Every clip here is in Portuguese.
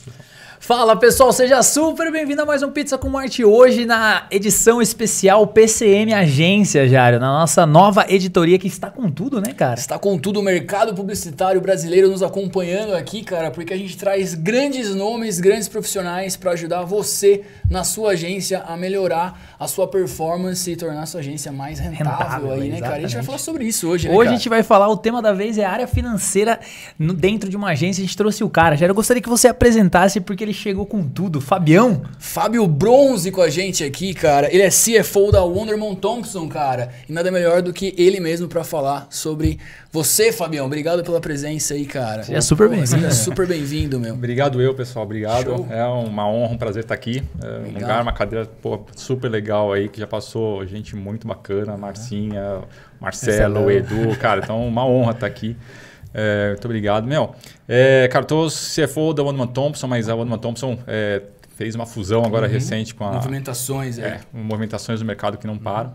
Fala pessoal, seja super bem-vindo a mais um Pizza com Arte. Hoje na edição especial PCM Agência, Jário, na nossa nova editoria que está com tudo, né, cara? Está com tudo, o mercado publicitário brasileiro nos acompanhando aqui, cara, porque a gente traz grandes nomes, grandes profissionais para ajudar você na sua agência a melhorar a sua performance e tornar a sua agência mais rentável aí, né, cara? A gente vai falar sobre isso hoje, né, Hoje cara? a gente vai falar, o tema da vez é a área financeira dentro de uma agência. A gente trouxe o cara, Jário, eu gostaria que você apresentasse porque ele chegou com tudo. Fabião. Fábio Bronze com a gente aqui, cara. Ele é CFO da Wunderman Thompson, cara. E nada melhor do que ele mesmo para falar sobre você, Fabião. Obrigado pela presença aí, cara. Seja super bem-vindo. Seja super bem-vindo, meu. Obrigado pessoal. Obrigado. Show. É uma honra, um prazer estar aqui. Um lugar, uma cadeira super legal aí, que já passou gente muito bacana. Marcinha, Marcelo, Edu, cara. Então, uma honra estar aqui. Muito obrigado, cara, eu tô CFO da Wunderman Thompson, mas a Wunderman Thompson fez uma fusão agora recente com a... Movimentações, movimentações do mercado que não param.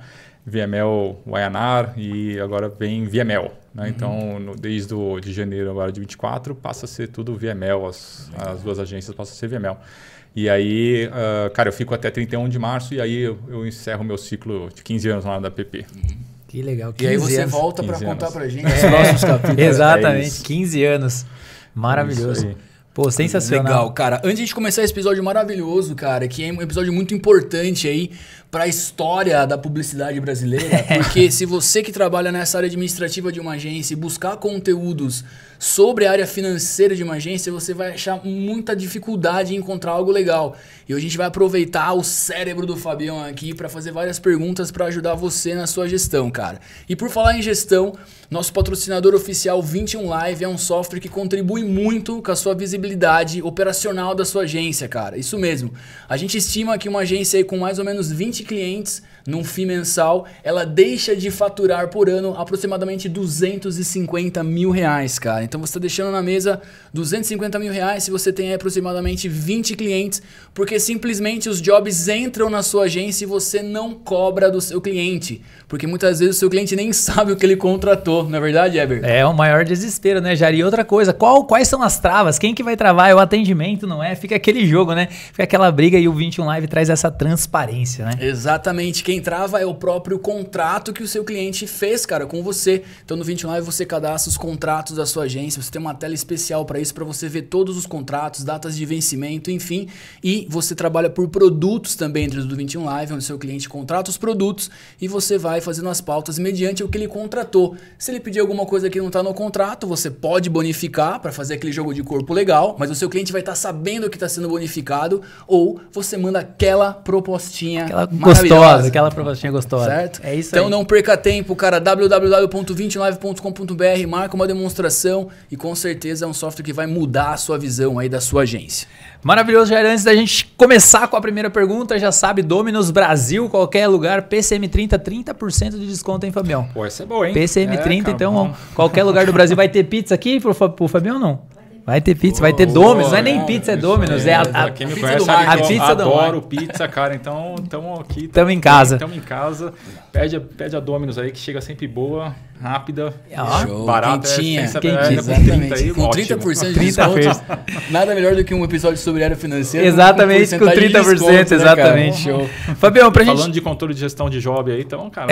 VML Wayanar e agora vem VML. Né? Então, desde de janeiro agora de 24, passa a ser tudo VML, as duas agências passam a ser VML. E aí, cara, eu fico até 31 de março e aí eu encerro meu ciclo de 15 anos lá da PP. Que legal. E aí você anos. volta para contar pra gente os próximos capítulos. Exatamente, 15 anos. Maravilhoso. Pô, sensacional. Legal, cara. Antes de a gente começar esse episódio maravilhoso, cara, que é um episódio muito importante aí para a história da publicidade brasileira, porque se você que trabalha nessa área administrativa de uma agência e buscar conteúdos sobre a área financeira de uma agência, você vai achar muita dificuldade em encontrar algo legal. E hoje a gente vai aproveitar o cérebro do Fabião aqui para fazer várias perguntas para ajudar você na sua gestão, cara. E por falar em gestão, nosso patrocinador oficial 21 Live é um software que contribui muito com a sua visibilidade operacional da sua agência, cara. Isso mesmo. A gente estima que uma agência aí com mais ou menos 20 clientes num FII mensal, ela deixa de faturar por ano aproximadamente R$250 mil, cara. Então você está deixando na mesa R$250 mil se você tem aproximadamente 20 clientes, porque simplesmente os jobs entram na sua agência e você não cobra do seu cliente. Porque muitas vezes o seu cliente nem sabe o que ele contratou, não é verdade, Eber? É o maior desespero, né, Jari? E outra coisa, quais são as travas? Quem que vai travar? É o atendimento, não é? Fica aquele jogo, né? Fica aquela briga e o 21 Live traz essa transparência, né? Exatamente. Quem trava é o próprio contrato que o seu cliente fez, cara, com você. Então no 21 Live você cadastra os contratos da sua agência, você tem uma tela especial para isso, para você ver todos os contratos, datas de vencimento, enfim. E você trabalha por produtos também dentro do 21 Live, onde o seu cliente contrata os produtos e você vai fazendo as pautas mediante o que ele contratou. Se ele pedir alguma coisa que não está no contrato, você pode bonificar para fazer aquele jogo de corpo legal, mas o seu cliente vai estar sabendo que está sendo bonificado, ou você manda aquela propostinha gostosa, aquela propostinha gostosa. Certo? É isso então aí. Não perca tempo, cara. www.21live.com.br, marca uma demonstração e com certeza é um software que vai mudar a sua visão aí da sua agência. Maravilhoso, Jair. Antes da gente começar com a primeira pergunta, já sabe, Domino's Brasil, qualquer lugar, PCM30, 30% de desconto, hein, Fabião? Pô, essa é boa, hein? PCM30, então, qualquer lugar do Brasil. Vai ter pizza aqui pro Fabião ou não? Vai ter pizza, vai ter Domino's, não é nem pizza, é Domino's. Quem me conhece sabe a que pizza eu adoro pizza, cara. Então, estamos aqui. Estamos em casa. Estamos em casa. Pede a Domino's aí, que chega sempre boa, rápida, barata. Quentinha. Exatamente. Com 30% de desconto. Nada melhor do que um episódio sobre área financeira. Exatamente, com 30%. Desconto, exatamente. Né, show. Fabião, Falando de controle de gestão de job aí, então, cara.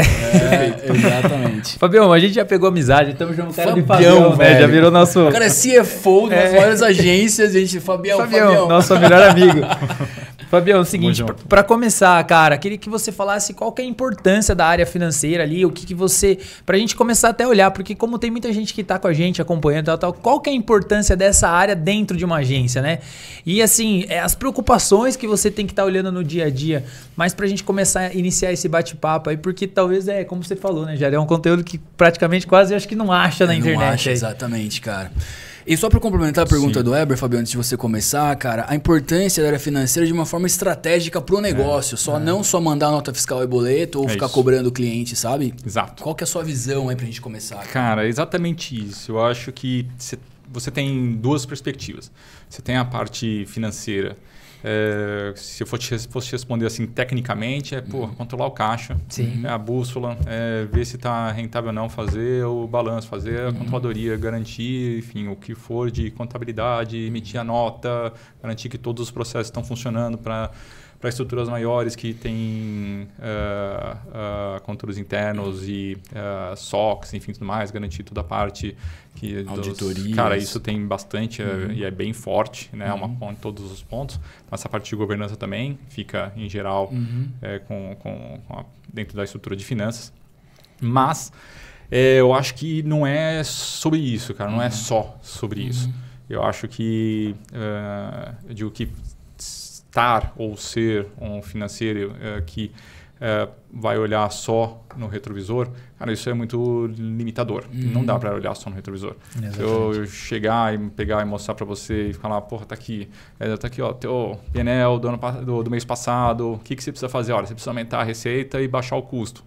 Exatamente. Fabião, a gente já pegou amizade, estamos chamando o cara de Fabião, né? Já virou nosso... O cara é CFO das maiores agências, a gente, Fabião. Nosso melhor amigo. Fabião, é o seguinte, para começar, cara, queria que você falasse qual que é a importância da área financeira ali, o que você... Pra gente começar até a olhar, porque como tem muita gente que tá com a gente acompanhando e tal, qual que é a importância dessa área dentro de uma agência, né? E assim, as preocupações que você tem que estar olhando no dia a dia, mas pra gente começar a iniciar esse bate-papo aí, porque talvez como você falou, né, Jair? É um conteúdo que praticamente quase acho que não acha na internet. Não acha, exatamente, cara. E só para complementar a pergunta do Eber, Fabiano, antes de você começar, cara, a importância da área financeira de uma forma estratégica pro negócio, não só mandar nota fiscal e boleto ou ficar cobrando o cliente, sabe? Exato. Qual que é a sua visão aí pra gente começar? Cara, é exatamente isso. Eu acho que você tem duas perspectivas. Você tem a parte financeira Se eu fosse responder assim tecnicamente, controlar o caixa, a bússola, ver se está rentável ou não, fazer o balanço, fazer a controladoria, garantir, enfim, o que for de contabilidade, emitir a nota, garantir que todos os processos estão funcionando para estruturas maiores que têm controles internos e SOX, enfim, tudo mais, garantir toda a parte que auditoria. Cara, isso tem bastante e é bem forte, né? Uma ponta em todos os pontos. Mas essa parte de governança também fica, em geral, dentro da estrutura de finanças. Mas eu acho que não é sobre isso, cara. Não é só sobre isso. Eu acho que, eu digo que estar ou ser um financeiro que vai olhar só no retrovisor, cara, isso é muito limitador. Não dá para olhar só no retrovisor. Exatamente. Se eu chegar e pegar e mostrar para você e falar, porra, tá aqui ó, teu PNL do mês passado, o que você precisa fazer? Olha, você precisa aumentar a receita e baixar o custo.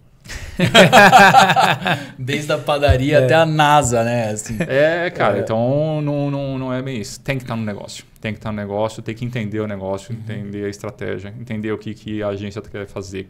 Desde a padaria até a NASA, né? Assim. Cara, então não é bem isso. Tem que estar no negócio. Tem que estar no negócio, tem que entender o negócio, entender a estratégia, entender o que a agência quer fazer,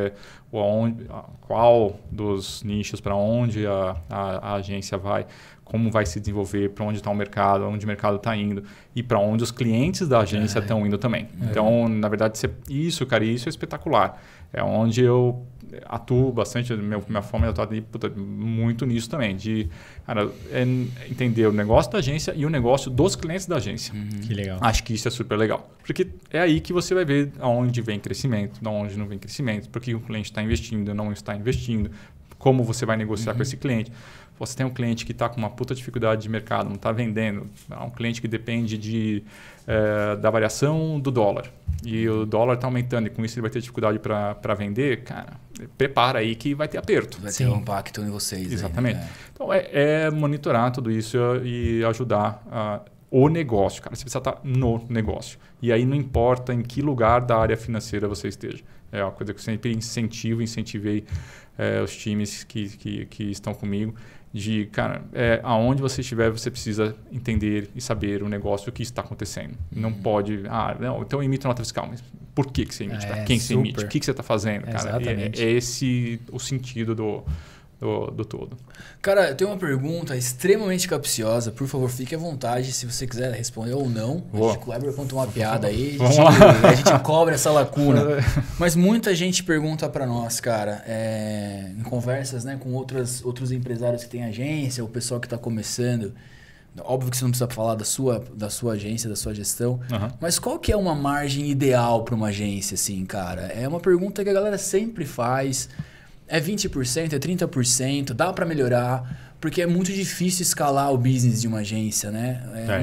qual dos nichos, para onde a agência vai, como vai se desenvolver, para onde está o mercado, onde o mercado está indo e para onde os clientes da agência estão indo também. Então, na verdade, isso é espetacular. É onde eu atuo bastante, minha forma de atuar muito nisso também, de entender o negócio da agência e o negócio dos clientes da agência. Que legal. Acho que isso é super legal, porque é aí que você vai ver aonde vem crescimento, de onde não vem crescimento, porque o cliente está investindo, não está investindo, como você vai negociar com esse cliente. Você tem um cliente que está com uma puta dificuldade de mercado, não está vendendo. É um cliente que depende da variação do dólar. E o dólar está aumentando e com isso ele vai ter dificuldade para vender. Cara, prepara aí que vai ter aperto. Vai ter um impacto em vocês. Exatamente. Aí, né? Então, monitorar tudo isso e ajudar o negócio. Cara, você precisa estar no negócio. E aí não importa em que lugar da área financeira você esteja. É uma coisa que eu sempre incentivei os times que estão comigo. Cara, aonde você estiver, você precisa entender e saber o negócio, o que está acontecendo. Não pode, então emite nota fiscal, mas por que você emite? Para quem você emite? O que você está fazendo? Cara, é esse o sentido do todo. Cara, eu tenho uma pergunta extremamente capciosa. Por favor, fique à vontade se você quiser responder ou não. O Weber conta uma piada aí. A gente cobre essa lacuna. Mas muita gente pergunta para nós, cara, em conversas, né, com outros empresários que têm agência, o pessoal que está começando. Óbvio que você não precisa falar da sua agência, da sua gestão. Mas qual que é uma margem ideal para uma agência, assim, cara? É uma pergunta que a galera sempre faz. É 20%, é 30%, dá para melhorar, porque é muito difícil escalar o business de uma agência, né?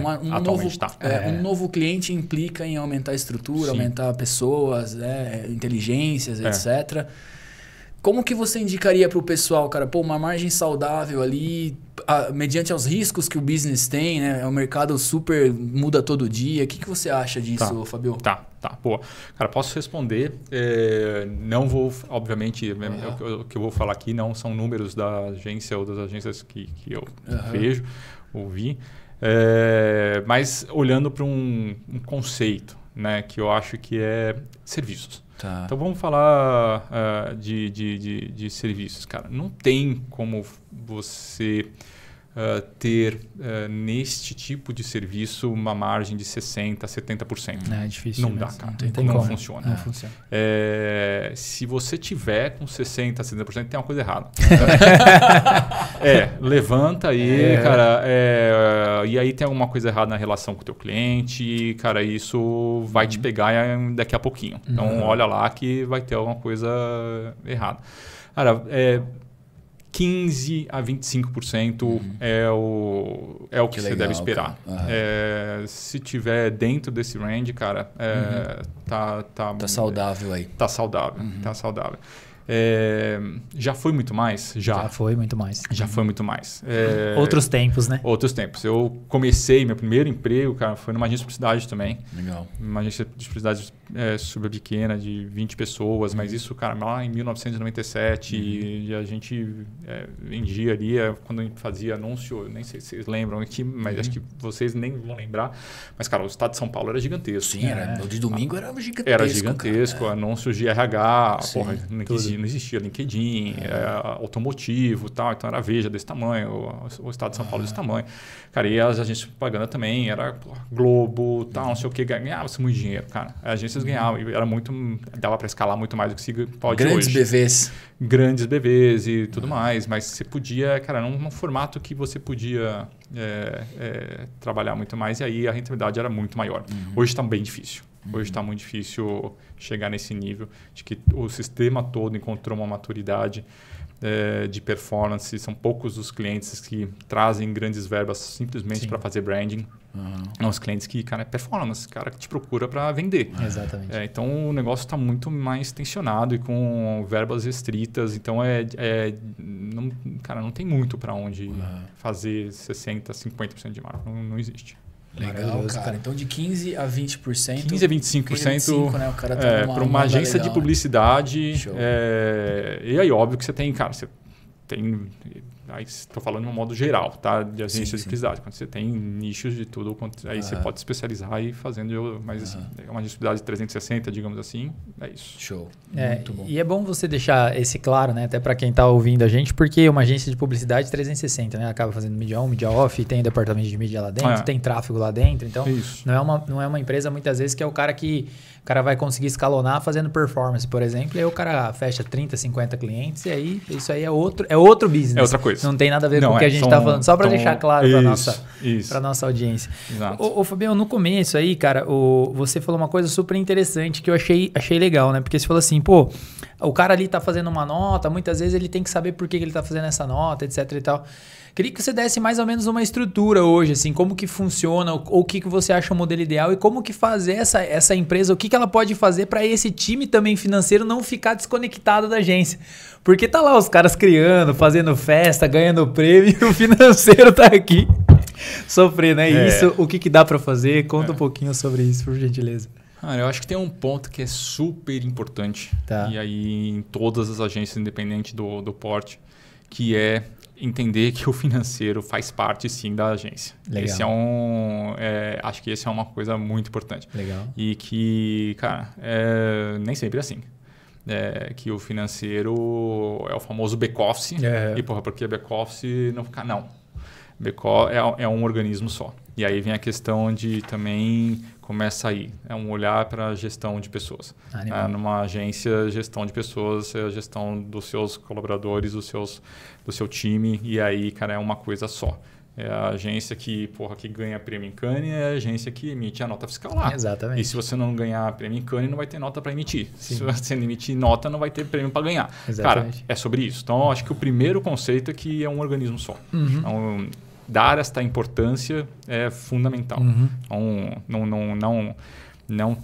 Um novo cliente implica em aumentar a estrutura, aumentar pessoas, inteligências, etc. Como que você indicaria para o pessoal, cara, uma margem saudável ali, mediante aos riscos que o business tem, né? O mercado super muda todo dia. O que você acha disso, Fabio? Tá. Pô, cara, posso responder. Não vou, obviamente, o que eu vou falar aqui não são números da agência ou das agências que eu vejo, ouvi, mas olhando para um conceito, né, que eu acho que é serviços. Tá. Então vamos falar de serviços, cara. Não tem como você ter neste tipo de serviço uma margem de 60%, 70%. É difícil. Não dá, cara. Não funciona. Não funciona. Se você tiver com 60%, 70%, tem uma coisa errada. Levanta aí, cara. E aí tem alguma coisa errada na relação com o teu cliente. Cara, isso vai te pegar daqui a pouquinho. Então, olha lá que vai ter alguma coisa errada. Cara, 15% a 25% é o que você deve esperar. Se tiver dentro desse range, cara, tá saudável aí. Tá saudável. Já foi muito mais? Já foi muito mais. Já foi muito mais. Outros tempos, né? Outros tempos. Eu comecei, meu primeiro emprego, cara, foi numa agência de publicidade também. Legal. Uma agência de publicidade super pequena, de 20 pessoas, mas isso, cara, lá em 1997, e a gente vendia ali, quando a gente fazia anúncio, nem sei se vocês lembram aqui, mas acho que vocês nem vão lembrar, mas, cara, o estado de São Paulo era gigantesco. Sim, o de domingo era gigantesco. Era gigantesco, anúncios de RH, Sim, porra, não existia LinkedIn, automotivo e tal, então era Veja desse tamanho, o estado de São Paulo desse tamanho. Cara, e as agências de propaganda também, era Globo, tal, não sei o que, ganhava-se muito dinheiro, cara. As agências ganhavam, e era muito, dava para escalar muito mais do que se pode Grandes hoje. BVs. Grandes BVs e tudo mais, mas você podia, cara, num formato que você podia trabalhar muito mais, e aí a rentabilidade era muito maior. Hoje está bem difícil. Hoje está muito difícil chegar nesse nível de que o sistema todo encontrou uma maturidade de performance. São poucos os clientes que trazem grandes verbas simplesmente para fazer branding. São os clientes que, cara, é performance, cara que te procura para vender. Exatamente. Então o negócio está muito mais tensionado e com verbas restritas. Então não tem muito para onde fazer 60%, 50% de marca. Não existe. Legal, cara. Então de 15% a 20%. 15% a 25%, né? O cara para uma agência legal, de publicidade. Show. E aí, óbvio que você tem, cara, aí estou falando de um modo geral, tá? De agências de publicidade. Quando você tem nichos de tudo, aí você pode especializar e ir fazendo, mas assim, é uma agência de publicidade 360, digamos assim, é isso. Show. Muito bom. E é bom você deixar esse claro, né? Até para quem está ouvindo a gente, porque uma agência de publicidade 360, né? Acaba fazendo mídia on, mídia off, tem departamento de mídia lá dentro, tem tráfego lá dentro. Então, não é uma empresa muitas vezes que é o cara que o cara vai conseguir escalonar fazendo performance, por exemplo, e aí o cara fecha 30, 50 clientes, e aí isso aí é outro business. É outra coisa. Não tem nada a ver com o que a gente está falando, só para deixar claro para nossa audiência. Exato. Ô Fabião, no começo aí, cara, você falou uma coisa super interessante que eu achei legal, né? Porque você falou assim, pô, o cara ali tá fazendo uma nota, muitas vezes ele tem que saber por que ele tá fazendo essa nota, etc e tal. Queria que você desse mais ou menos uma estrutura hoje, assim, como que funciona, ou o que você acha o modelo ideal e como que fazer essa empresa, o que ela pode fazer para esse time também financeiro não ficar desconectado da agência. Porque tá lá os caras criando, fazendo festa, ganhando prêmio e o financeiro tá aqui sofrendo. Isso, o que dá para fazer? Conta um pouquinho sobre isso, por gentileza. Eu acho que tem um ponto que é super importante, e aí em todas as agências, independente do porte, que é entender que o financeiro faz parte, sim, da agência. Legal. Acho que esse é uma coisa muito importante. Legal. E que, cara, nem sempre é assim. Que o financeiro é o famoso back-office. E, porque back-office não fica... Não. Back-office é um organismo só. E aí vem a questão de também começa aí. É um olhar para a gestão de pessoas. Numa agência, gestão de pessoas, a gestão dos seus colaboradores, do seu time. E aí, cara, é uma coisa só. É a agência que ganha prêmio em Cannes, é a agência que emite a nota fiscal lá. Exatamente. E se você não ganhar prêmio em Cannes, não vai ter nota para emitir. Sim. Se você não emitir nota, não vai ter prêmio para ganhar. Exatamente. Cara, é sobre isso. Então, eu acho que o primeiro conceito é que é um organismo só. Então, dar esta importância é fundamental. Então, não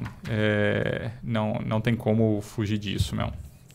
tem como fugir disso, meu.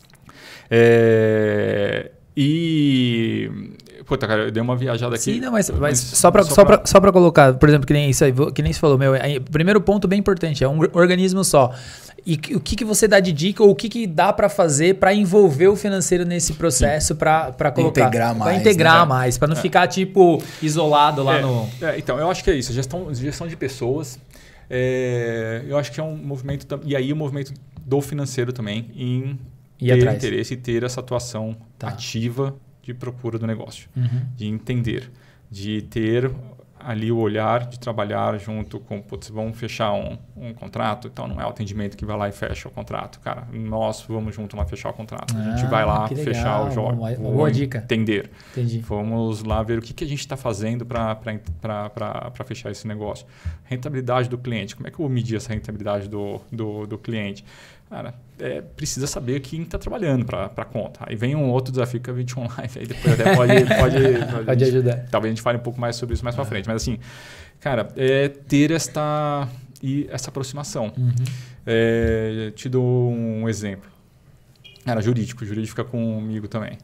Puta, cara, eu dei uma viajada aqui. Sim, não, mas só para colocar, por exemplo, que nem isso aí, que nem você falou, primeiro ponto bem importante, é um organismo só. E o que você dá de dica ou o que dá para fazer para envolver o financeiro nesse processo para colocar? Integrar mais. Para integrar mais, para não ficar tipo isolado lá no... Então, eu acho que é isso. Gestão de pessoas. Eu acho que é um movimento... E aí o movimento do financeiro também em ter interesse e ter essa atuação ativa de procura do negócio. De entender. De ter ali o olhar de trabalhar junto com, vamos fechar um contrato, então não é o atendimento que vai lá e fecha o contrato, cara, nós vamos junto lá fechar o contrato, a gente vai lá fechar o jogo, boa dica. Entender, Entendi. Vamos lá ver o que a gente está fazendo para fechar esse negócio, rentabilidade do cliente, como é que eu vou medir essa rentabilidade do cliente? Cara, precisa saber quem está trabalhando para a conta. Aí vem um outro desafio que é a 21 Live, aí depois até pode ajudar. Talvez a gente fale um pouco mais sobre isso mais para frente. Mas assim, cara, ter essa aproximação. Te dou um exemplo. Cara, jurídico fica comigo também.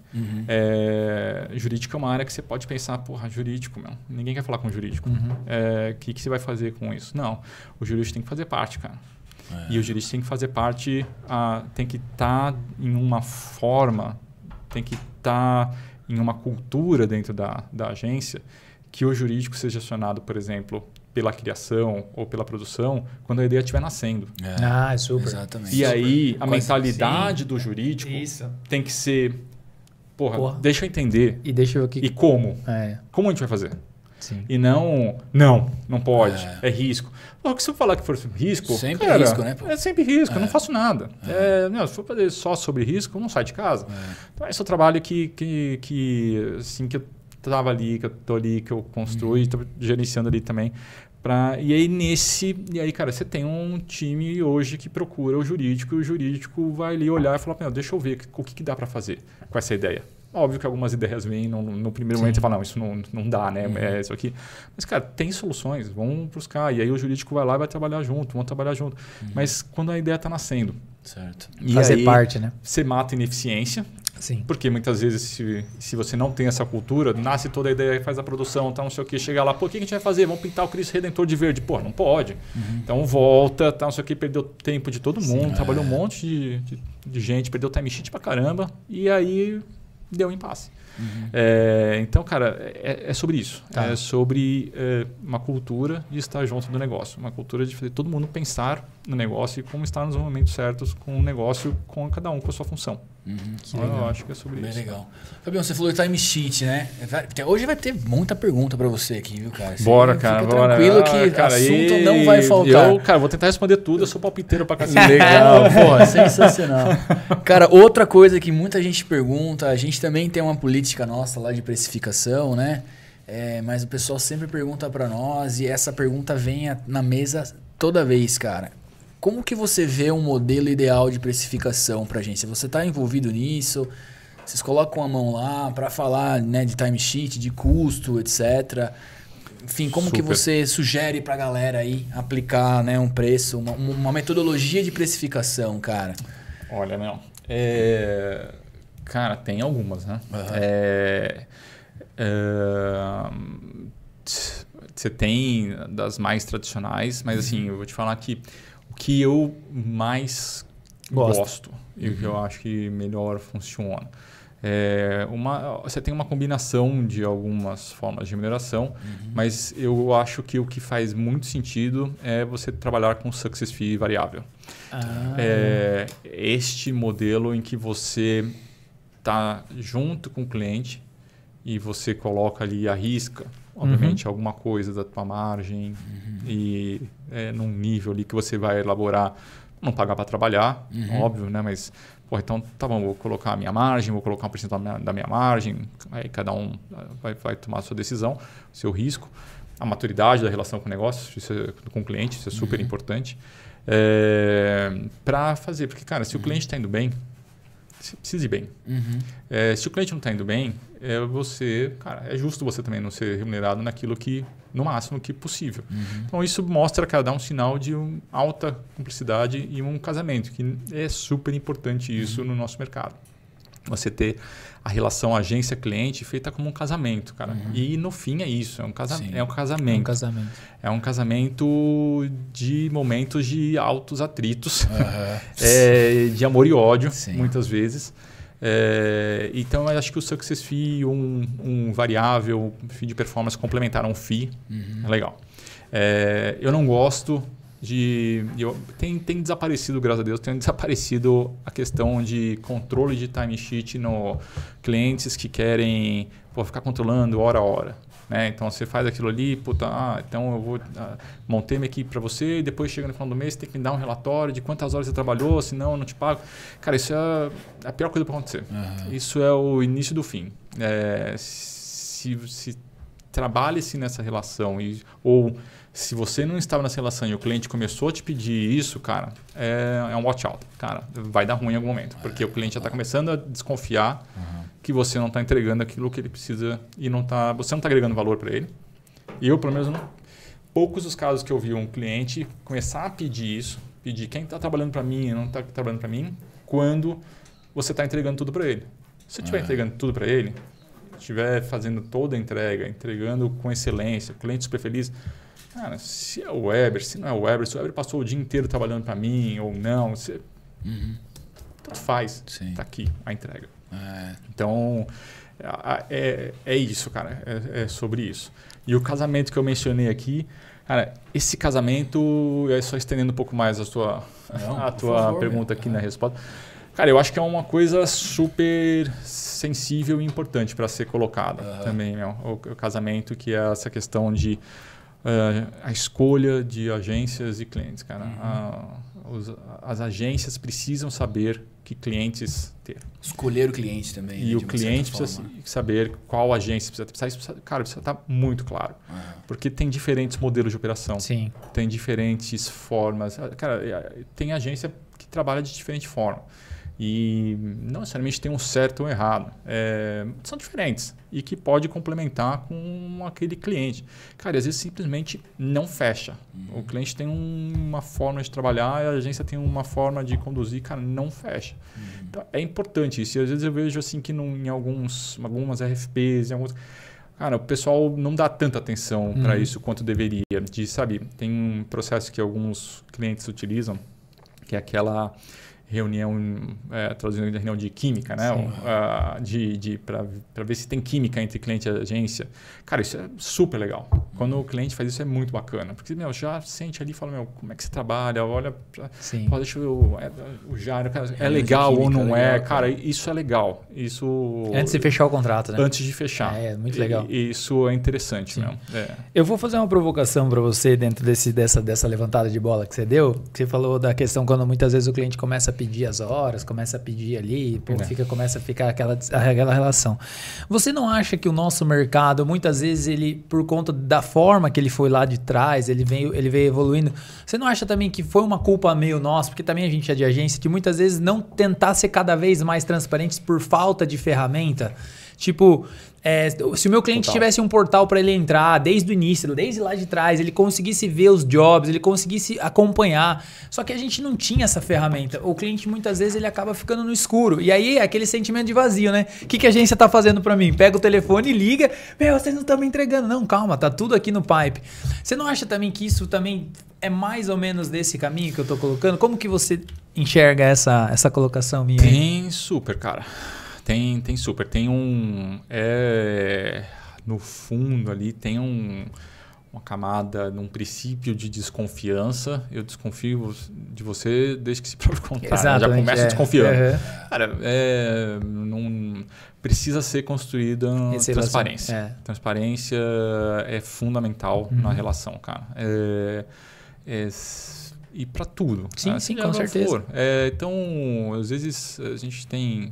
Jurídico é uma área que você pode pensar, porra, jurídico, meu, ninguém quer falar com jurídico. Que você vai fazer com isso? Não, o jurídico tem que fazer parte, cara. E o jurídico tem que fazer parte, tem que estar em uma forma, tem que estar em uma cultura dentro da agência que o jurídico seja acionado, por exemplo, pela criação ou pela produção, quando a ideia estiver nascendo. Super. Exatamente. E aí, a mentalidade do jurídico tem que ser, porra, deixa eu entender. E deixa eu aqui. E como? Como a gente vai fazer? Sim. E não pode, é risco. Se eu falar que for risco, sempre cara, risco, né? É sempre risco, eu não faço nada. Se for fazer só sobre risco, eu não saio de casa. Então, esse é o trabalho que eu estava ali, que eu tô ali, que eu construo e estou gerenciando ali também. E aí, cara, você tem um time hoje que procura o jurídico e o jurídico vai ali olhar e falar, deixa eu ver o que dá para fazer com essa ideia. Óbvio que algumas ideias vêm no primeiro momento e falam, não, isso não dá, né? É isso aqui. Mas, cara, tem soluções, vamos buscar. E aí o jurídico vai lá e vai trabalhar junto, vão trabalhar junto. Mas quando a ideia está nascendo. Certo. E fazer aí, parte, né? Você mata a ineficiência. Sim. Porque muitas vezes, se você não tem essa cultura, nasce toda a ideia, faz a produção, tá, não sei o que, chega lá, o que a gente vai fazer? Vamos pintar o Cristo Redentor de verde. Pô, não pode. Então volta, tá, não sei o que, perdeu tempo de todo mundo, trabalhou um monte de gente, perdeu time sheet pra caramba, e aí deu um impasse. Então, cara, é sobre isso. É sobre uma cultura de estar junto do negócio. Uma cultura de fazer todo mundo pensar no negócio e como estar nos momentos certos com o negócio, com cada um com a sua função. Então, eu acho que é sobre isso. Bem legal. Fabião, você falou de time sheet, né? Hoje vai ter muita pergunta para você aqui, viu, cara? Bora, cara. Fica tranquilo que cara, assunto não vai faltar. Cara, vou tentar responder tudo. Eu sou palpiteiro pra cacete. Legal, pô, sensacional. Cara, outra coisa que muita gente pergunta, a gente também tem uma política nossa lá de precificação, né? Mas o pessoal sempre pergunta para nós e essa pergunta vem na mesa toda vez, cara. Como que você vê um modelo ideal de precificação para a agência? Você está envolvido nisso? Vocês colocam a mão lá para falar, né, de time sheet, de custo, etc. Enfim, como que você sugere para a galera aí aplicar, né, um preço, uma metodologia de precificação, cara? Olha, não. Cara, tem algumas, né? Você tem das mais tradicionais, mas assim, eu vou te falar que o que eu mais gosto e o que eu acho que melhor funciona. Você tem uma combinação de algumas formas de remuneração, mas eu acho que o que faz muito sentido é você trabalhar com success fee variável. Este modelo em que você está junto com o cliente e você coloca ali, arrisca, obviamente, alguma coisa da tua margem e num nível ali que você vai elaborar, não pagar para trabalhar, óbvio, né? Mas, então, tá bom, vou colocar a minha margem, vou colocar um percentual da minha margem, aí cada um vai tomar a sua decisão, o seu risco, a maturidade da relação com o negócio, com o cliente, isso é super importante, para fazer, porque, cara, se o cliente está indo bem, você precisa ir bem. Se o cliente não está indo bem, é justo você também não ser remunerado naquilo que, no máximo que possível. Então, isso mostra, cara, dá um sinal de alta cumplicidade e um casamento, que é super importante isso no nosso mercado. Você ter a relação agência-cliente feita como um casamento, cara. E no fim é isso, é um casamento. É um casamento de momentos de altos atritos, de amor e ódio, muitas vezes. Então, eu acho que o success fee, um variável, fee de performance complementar a um fee, é legal. Eu não gosto tem desaparecido, graças a Deus, tem desaparecido a questão de controle de time sheet no clientes que querem ficar controlando hora a hora. Né? Então, você faz aquilo ali, então eu vou montei minha equipe para você e depois chega no final do mês, você tem que me dar um relatório de quantas horas você trabalhou, senão eu não te pago. Cara, isso é a pior coisa para acontecer. Isso é o início do fim. Se trabalhe-se nessa relação ou se você não estava nessa relação e o cliente começou a te pedir isso, cara, é um watch out. Cara, vai dar ruim em algum momento, porque o cliente já está começando a desconfiar que você não está entregando aquilo que ele precisa e você não está agregando valor para ele. E eu, pelo menos, poucos os casos que eu vi um cliente começar a pedir isso, pedir quem está trabalhando para mim e não está trabalhando para mim, quando você está entregando tudo para ele. Se você estiver entregando tudo para ele, estiver fazendo toda a entrega, entregando com excelência, o cliente super feliz, cara, se é o Weber, se não é o Weber, se o Weber passou o dia inteiro trabalhando para mim ou não, tanto faz, está aqui a entrega. Então, é isso, cara, é sobre isso. E o casamento que eu mencionei aqui, cara, esse casamento, só estendendo um pouco mais a tua pergunta aqui na resposta, cara, eu acho que é uma coisa super sensível e importante para ser colocada também, o casamento, que é essa questão de a escolha de agências e clientes, cara. As agências precisam saber que clientes ter. Escolher o cliente também. E o cliente precisa saber qual agência precisa ter. Cara, precisa estar muito claro. Porque tem diferentes modelos de operação. Sim. Tem diferentes formas. Cara, tem agência que trabalha de diferente forma. E não necessariamente tem um certo ou errado. São diferentes. E que pode complementar com aquele cliente. Cara, às vezes simplesmente não fecha. O cliente tem uma forma de trabalhar e a agência tem uma forma de conduzir. Cara, não fecha. Então, é importante isso. E às vezes eu vejo assim que em algumas RFPs, cara, o pessoal não dá tanta atenção para isso quanto deveria. Tem um processo que alguns clientes utilizam, que é aquela reunião, traduzindo reunião de química, né? Para ver se tem química entre cliente e agência. Cara, isso é super legal. Quando o cliente faz isso, é muito bacana. Porque, já sente ali e fala, como é que você trabalha? Olha, deixa eu... O Jairo, cara, é legal ou não é? Legal, cara, isso é legal. Isso... Antes de fechar o contrato, né? Antes de fechar. É muito legal. Isso é interessante, mesmo. Eu vou fazer uma provocação para você dentro dessa levantada de bola que você deu. Que você falou da questão quando muitas vezes o cliente começa a pedir as horas, começa a pedir ali, começa a ficar aquela relação. Você não acha que o nosso mercado, muitas vezes, ele, por conta da forma que ele foi lá de trás, ele veio evoluindo, você não acha também que foi uma culpa meio nossa, porque também a gente é de agência, de muitas vezes não tentar ser cada vez mais transparentes por falta de ferramenta? Tipo, se o meu cliente tivesse um portal para ele entrar desde o início, desde lá de trás, ele conseguisse ver os jobs, ele conseguisse acompanhar. Só que a gente não tinha essa ferramenta. O cliente, muitas vezes, ele acaba ficando no escuro. E aí, aquele sentimento de vazio, né? O que a agência tá fazendo para mim? Pega o telefone e liga. Vocês não estão me entregando. Não, calma, tá tudo aqui no pipe. Você não acha também que isso também é mais ou menos desse caminho que eu tô colocando? Como que você enxerga essa colocação minha? Tem super, cara. Tem super. Tem no fundo ali tem uma camada, um princípio de desconfiança. Eu desconfio de você desde que se prove o contrário. Já começa desconfiando. Cara, não precisa ser construída transparência. Transparência é fundamental na relação, cara. E para tudo. Sim, com certeza. Então, às vezes a gente tem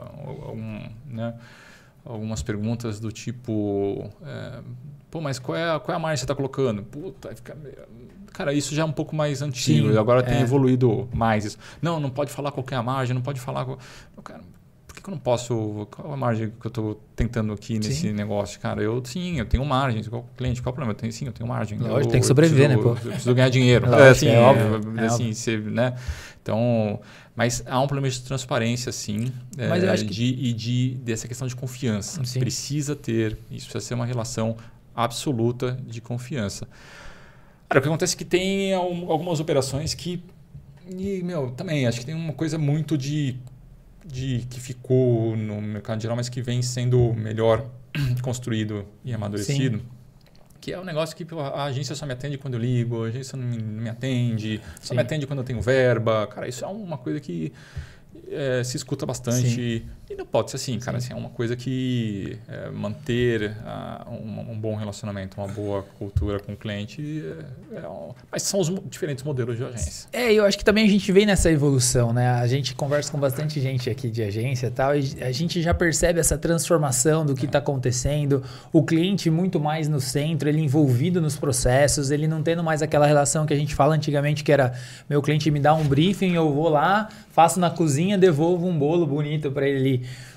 algumas perguntas do tipo, mas qual é a margem que você está colocando? Cara, isso já é um pouco mais antigo. Agora tem evoluído mais isso. Não pode falar qual é a margem, não pode falar... Cara, por que eu não posso... Qual é a margem que eu estou tentando aqui nesse negócio? Cara, eu tenho margem. Qual cliente? Qual o problema? Eu tenho margem. Lógico, tem que sobreviver, né, pô? Eu preciso ganhar dinheiro. Lógico, é óbvio. Né? Então, mas há um problema de transparência, sim. Mas eu acho que... dessa questão de confiança. Sim. Precisa precisa ser uma relação absoluta de confiança. Cara, o que acontece é que tem algumas operações que... também acho que tem uma coisa muito que ficou no mercado geral, mas que vem sendo melhor construído e amadurecido. Sim. Que é um negócio que a agência só me atende quando eu ligo, a agência não me atende, só me atende quando eu tenho verba. Cara, isso é uma coisa que se escuta bastante. E não pode ser assim, cara. Assim, é uma coisa que manter um bom relacionamento, uma boa cultura com o cliente. Mas são os diferentes modelos de agência. Eu acho que também a gente vem nessa evolução, né? A gente conversa com bastante gente aqui de agência e tal, e a gente já percebe essa transformação do que está acontecendo. O cliente muito mais no centro, ele envolvido nos processos, ele não tendo mais aquela relação que a gente fala antigamente, que era meu cliente me dá um briefing, eu vou lá, faço na cozinha, devolvo um bolo bonito para ele.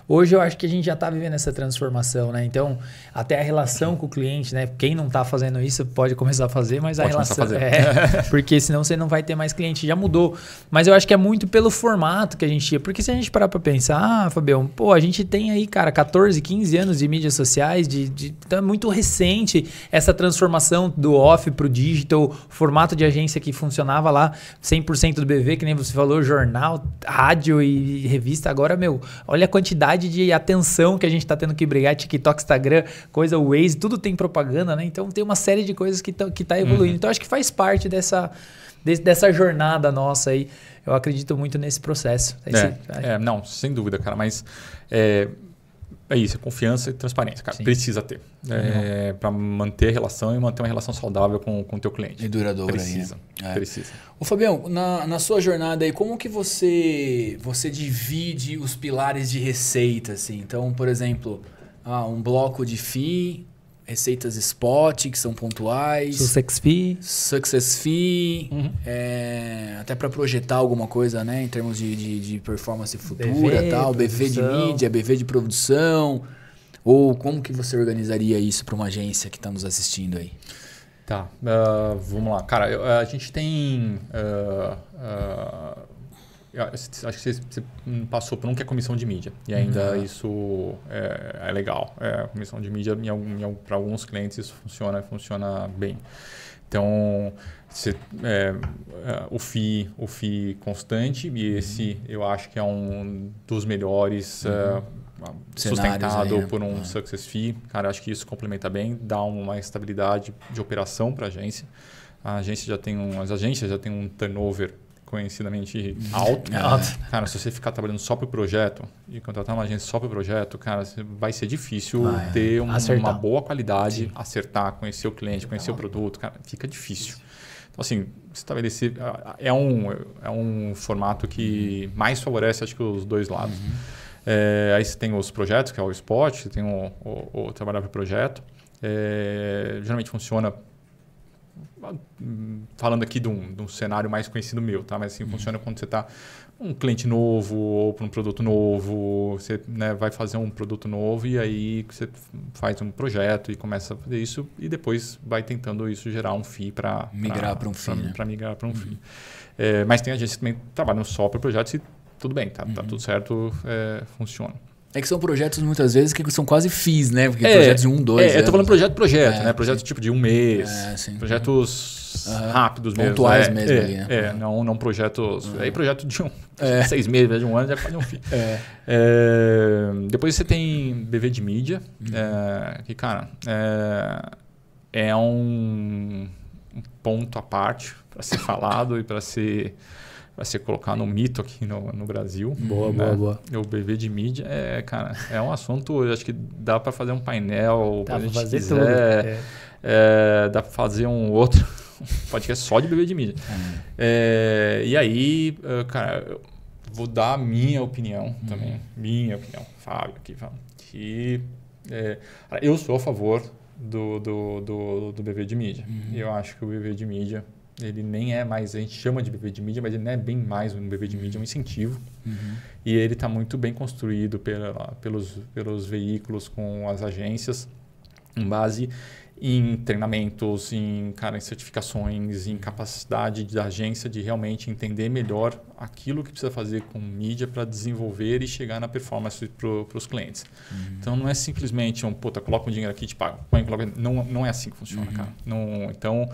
Hoje eu acho que a gente já está vivendo essa transformação, né? Então, até a relação com o cliente, né? Quem não está fazendo isso pode começar a fazer, mas a relação... porque senão você não vai ter mais cliente. Já mudou. Mas eu acho que é muito pelo formato que a gente tinha. Porque se a gente parar para pensar, Fabião, pô, a gente tem aí, cara, 14, 15 anos de mídias sociais, então é muito recente essa transformação do off para o digital, formato de agência que funcionava lá 100% do BV, que nem você falou, jornal, rádio e revista. Agora, olha a quantidade de atenção que a gente está tendo que brigar, TikTok, Instagram, coisa, Waze, tudo tem propaganda, né? Então tem uma série de coisas que tá evoluindo. Então acho que faz parte dessa jornada nossa aí. Eu acredito muito nesse processo. Não, sem dúvida, cara, mas é isso, confiança e transparência, cara. Sim. Precisa ter. Para manter a relação e manter uma relação saudável com o teu cliente. E duradoura. Precisa. Precisa. Ô Fabião, na sua jornada aí, como que você divide os pilares de receita? Assim? Então, por exemplo, um bloco de FII, receitas spot, que são pontuais. Success fee. Até para projetar alguma coisa, né? Em termos de performance futura, BV de mídia, BV de produção. Ou como que você organizaria isso para uma agência que está nos assistindo aí? Tá, vamos lá. Cara, a gente tem... acho que você passou por que é comissão de mídia. E ainda isso é legal. Comissão de mídia, para alguns clientes, isso funciona bem. Então, o FII constante, e esse eu acho que é um dos melhores... sustentado por um success fee. Cara, acho que isso complementa bem, dá uma estabilidade de operação para a agência. As agências já têm um turnover conhecidamente alto. Cara, se você ficar trabalhando só para o projeto e contratar uma agência só para o projeto, cara, vai ser difícil ter uma boa qualidade, acertar, conhecer o cliente, conhecer o produto. Cara, fica difícil. Então, assim, estabelecer... É um formato que mais favorece, acho que, os dois lados. Aí você tem os projetos, que é o spot, você tem o trabalhar para projeto. Geralmente funciona, falando aqui de um cenário mais conhecido meu, tá? Mas assim, funciona quando você está um cliente novo ou para um produto novo, você vai fazer um produto novo e aí você faz um projeto e começa a fazer isso e depois vai tentando isso gerar um FII para migrar para um FII. Para migrar para um FII. Mas tem agências que também trabalham só para projetos e tudo bem, tá tudo certo, funciona. É que são projetos muitas vezes que são quase FIIs, né? Porque projetos de 1, 2 anos. Eu tô falando projeto, né? Projeto tipo de um mês, projetos rápidos mesmo. Pontuais mesmo ali, né? Não projetos... Aí projeto de 6 meses, de um ano, já pode um FII. Depois você tem BV de mídia, que, cara, é um ponto à parte para ser falado e para ser colocar no mito aqui no Brasil. Boa. O BV de mídia cara, é um assunto, eu acho que dá para fazer um painel, dá para fazer quiser, dá para fazer um outro podcast só de BV de mídia. E aí, cara, eu vou dar a minha opinião também, Fábio aqui, que eu sou a favor do BV de mídia. Eu acho que o BV de mídia ele nem é mais, a gente chama de BV de mídia, mas ele não é bem mais um BV de mídia, é um incentivo. E ele está muito bem construído pelos veículos com as agências, em base em treinamentos, em certificações, em capacidade da agência de realmente entender melhor aquilo que precisa fazer com mídia para desenvolver e chegar na performance para os clientes. Então, não é simplesmente coloca um dinheiro aqui e te pago. Não é assim que funciona, cara. Então,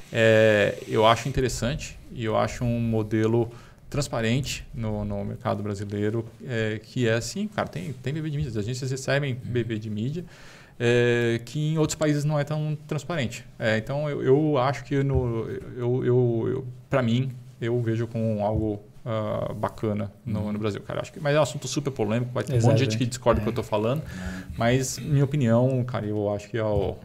eu acho interessante e eu acho um modelo transparente no mercado brasileiro, que é assim, cara, tem BV de mídia, as agências recebem BV de mídia, que em outros países não é tão transparente. Então, eu acho que, para mim, eu vejo como algo bacana no Brasil. Cara, mas é um assunto super polêmico, vai ter um monte de gente que discorda do que eu estou falando, mas, minha opinião, cara, eu acho que é o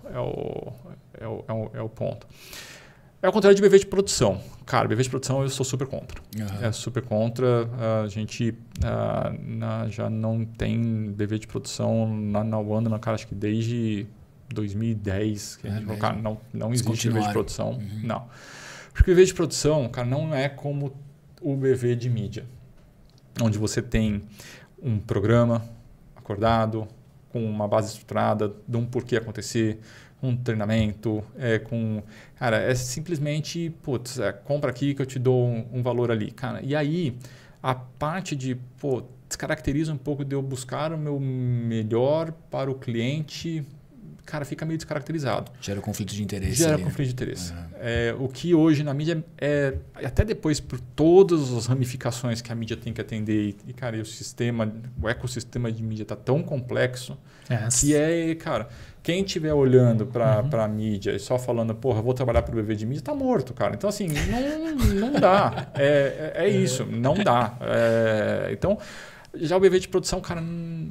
ponto. É o contrário de BV de produção. Cara, BV de produção eu sou super contra. Super contra. A gente já não tem BV de produção na Wanda, cara, acho que desde 2010. Que a gente falou, cara, não existe BV de produção. Não. Porque o BV de produção, cara, não é como o BV de mídia. Onde você tem um programa, acordado, com uma base estruturada, de um porquê acontecer, um treinamento, cara, é simplesmente, putz, compra aqui que eu te dou um valor ali, cara. E aí, a parte de, descaracteriza um pouco de eu buscar o meu melhor para o cliente, cara, fica meio descaracterizado. Gera conflito de interesse. Gera conflito de interesse. O que hoje na mídia até depois por todas as ramificações que a mídia tem que atender e cara, o ecossistema de mídia está tão complexo que cara, quem estiver olhando para a mídia e só falando, vou trabalhar para o BV de mídia, está morto, cara. Então, assim, não dá. Isso, não dá. Então, já o BV de produção, cara,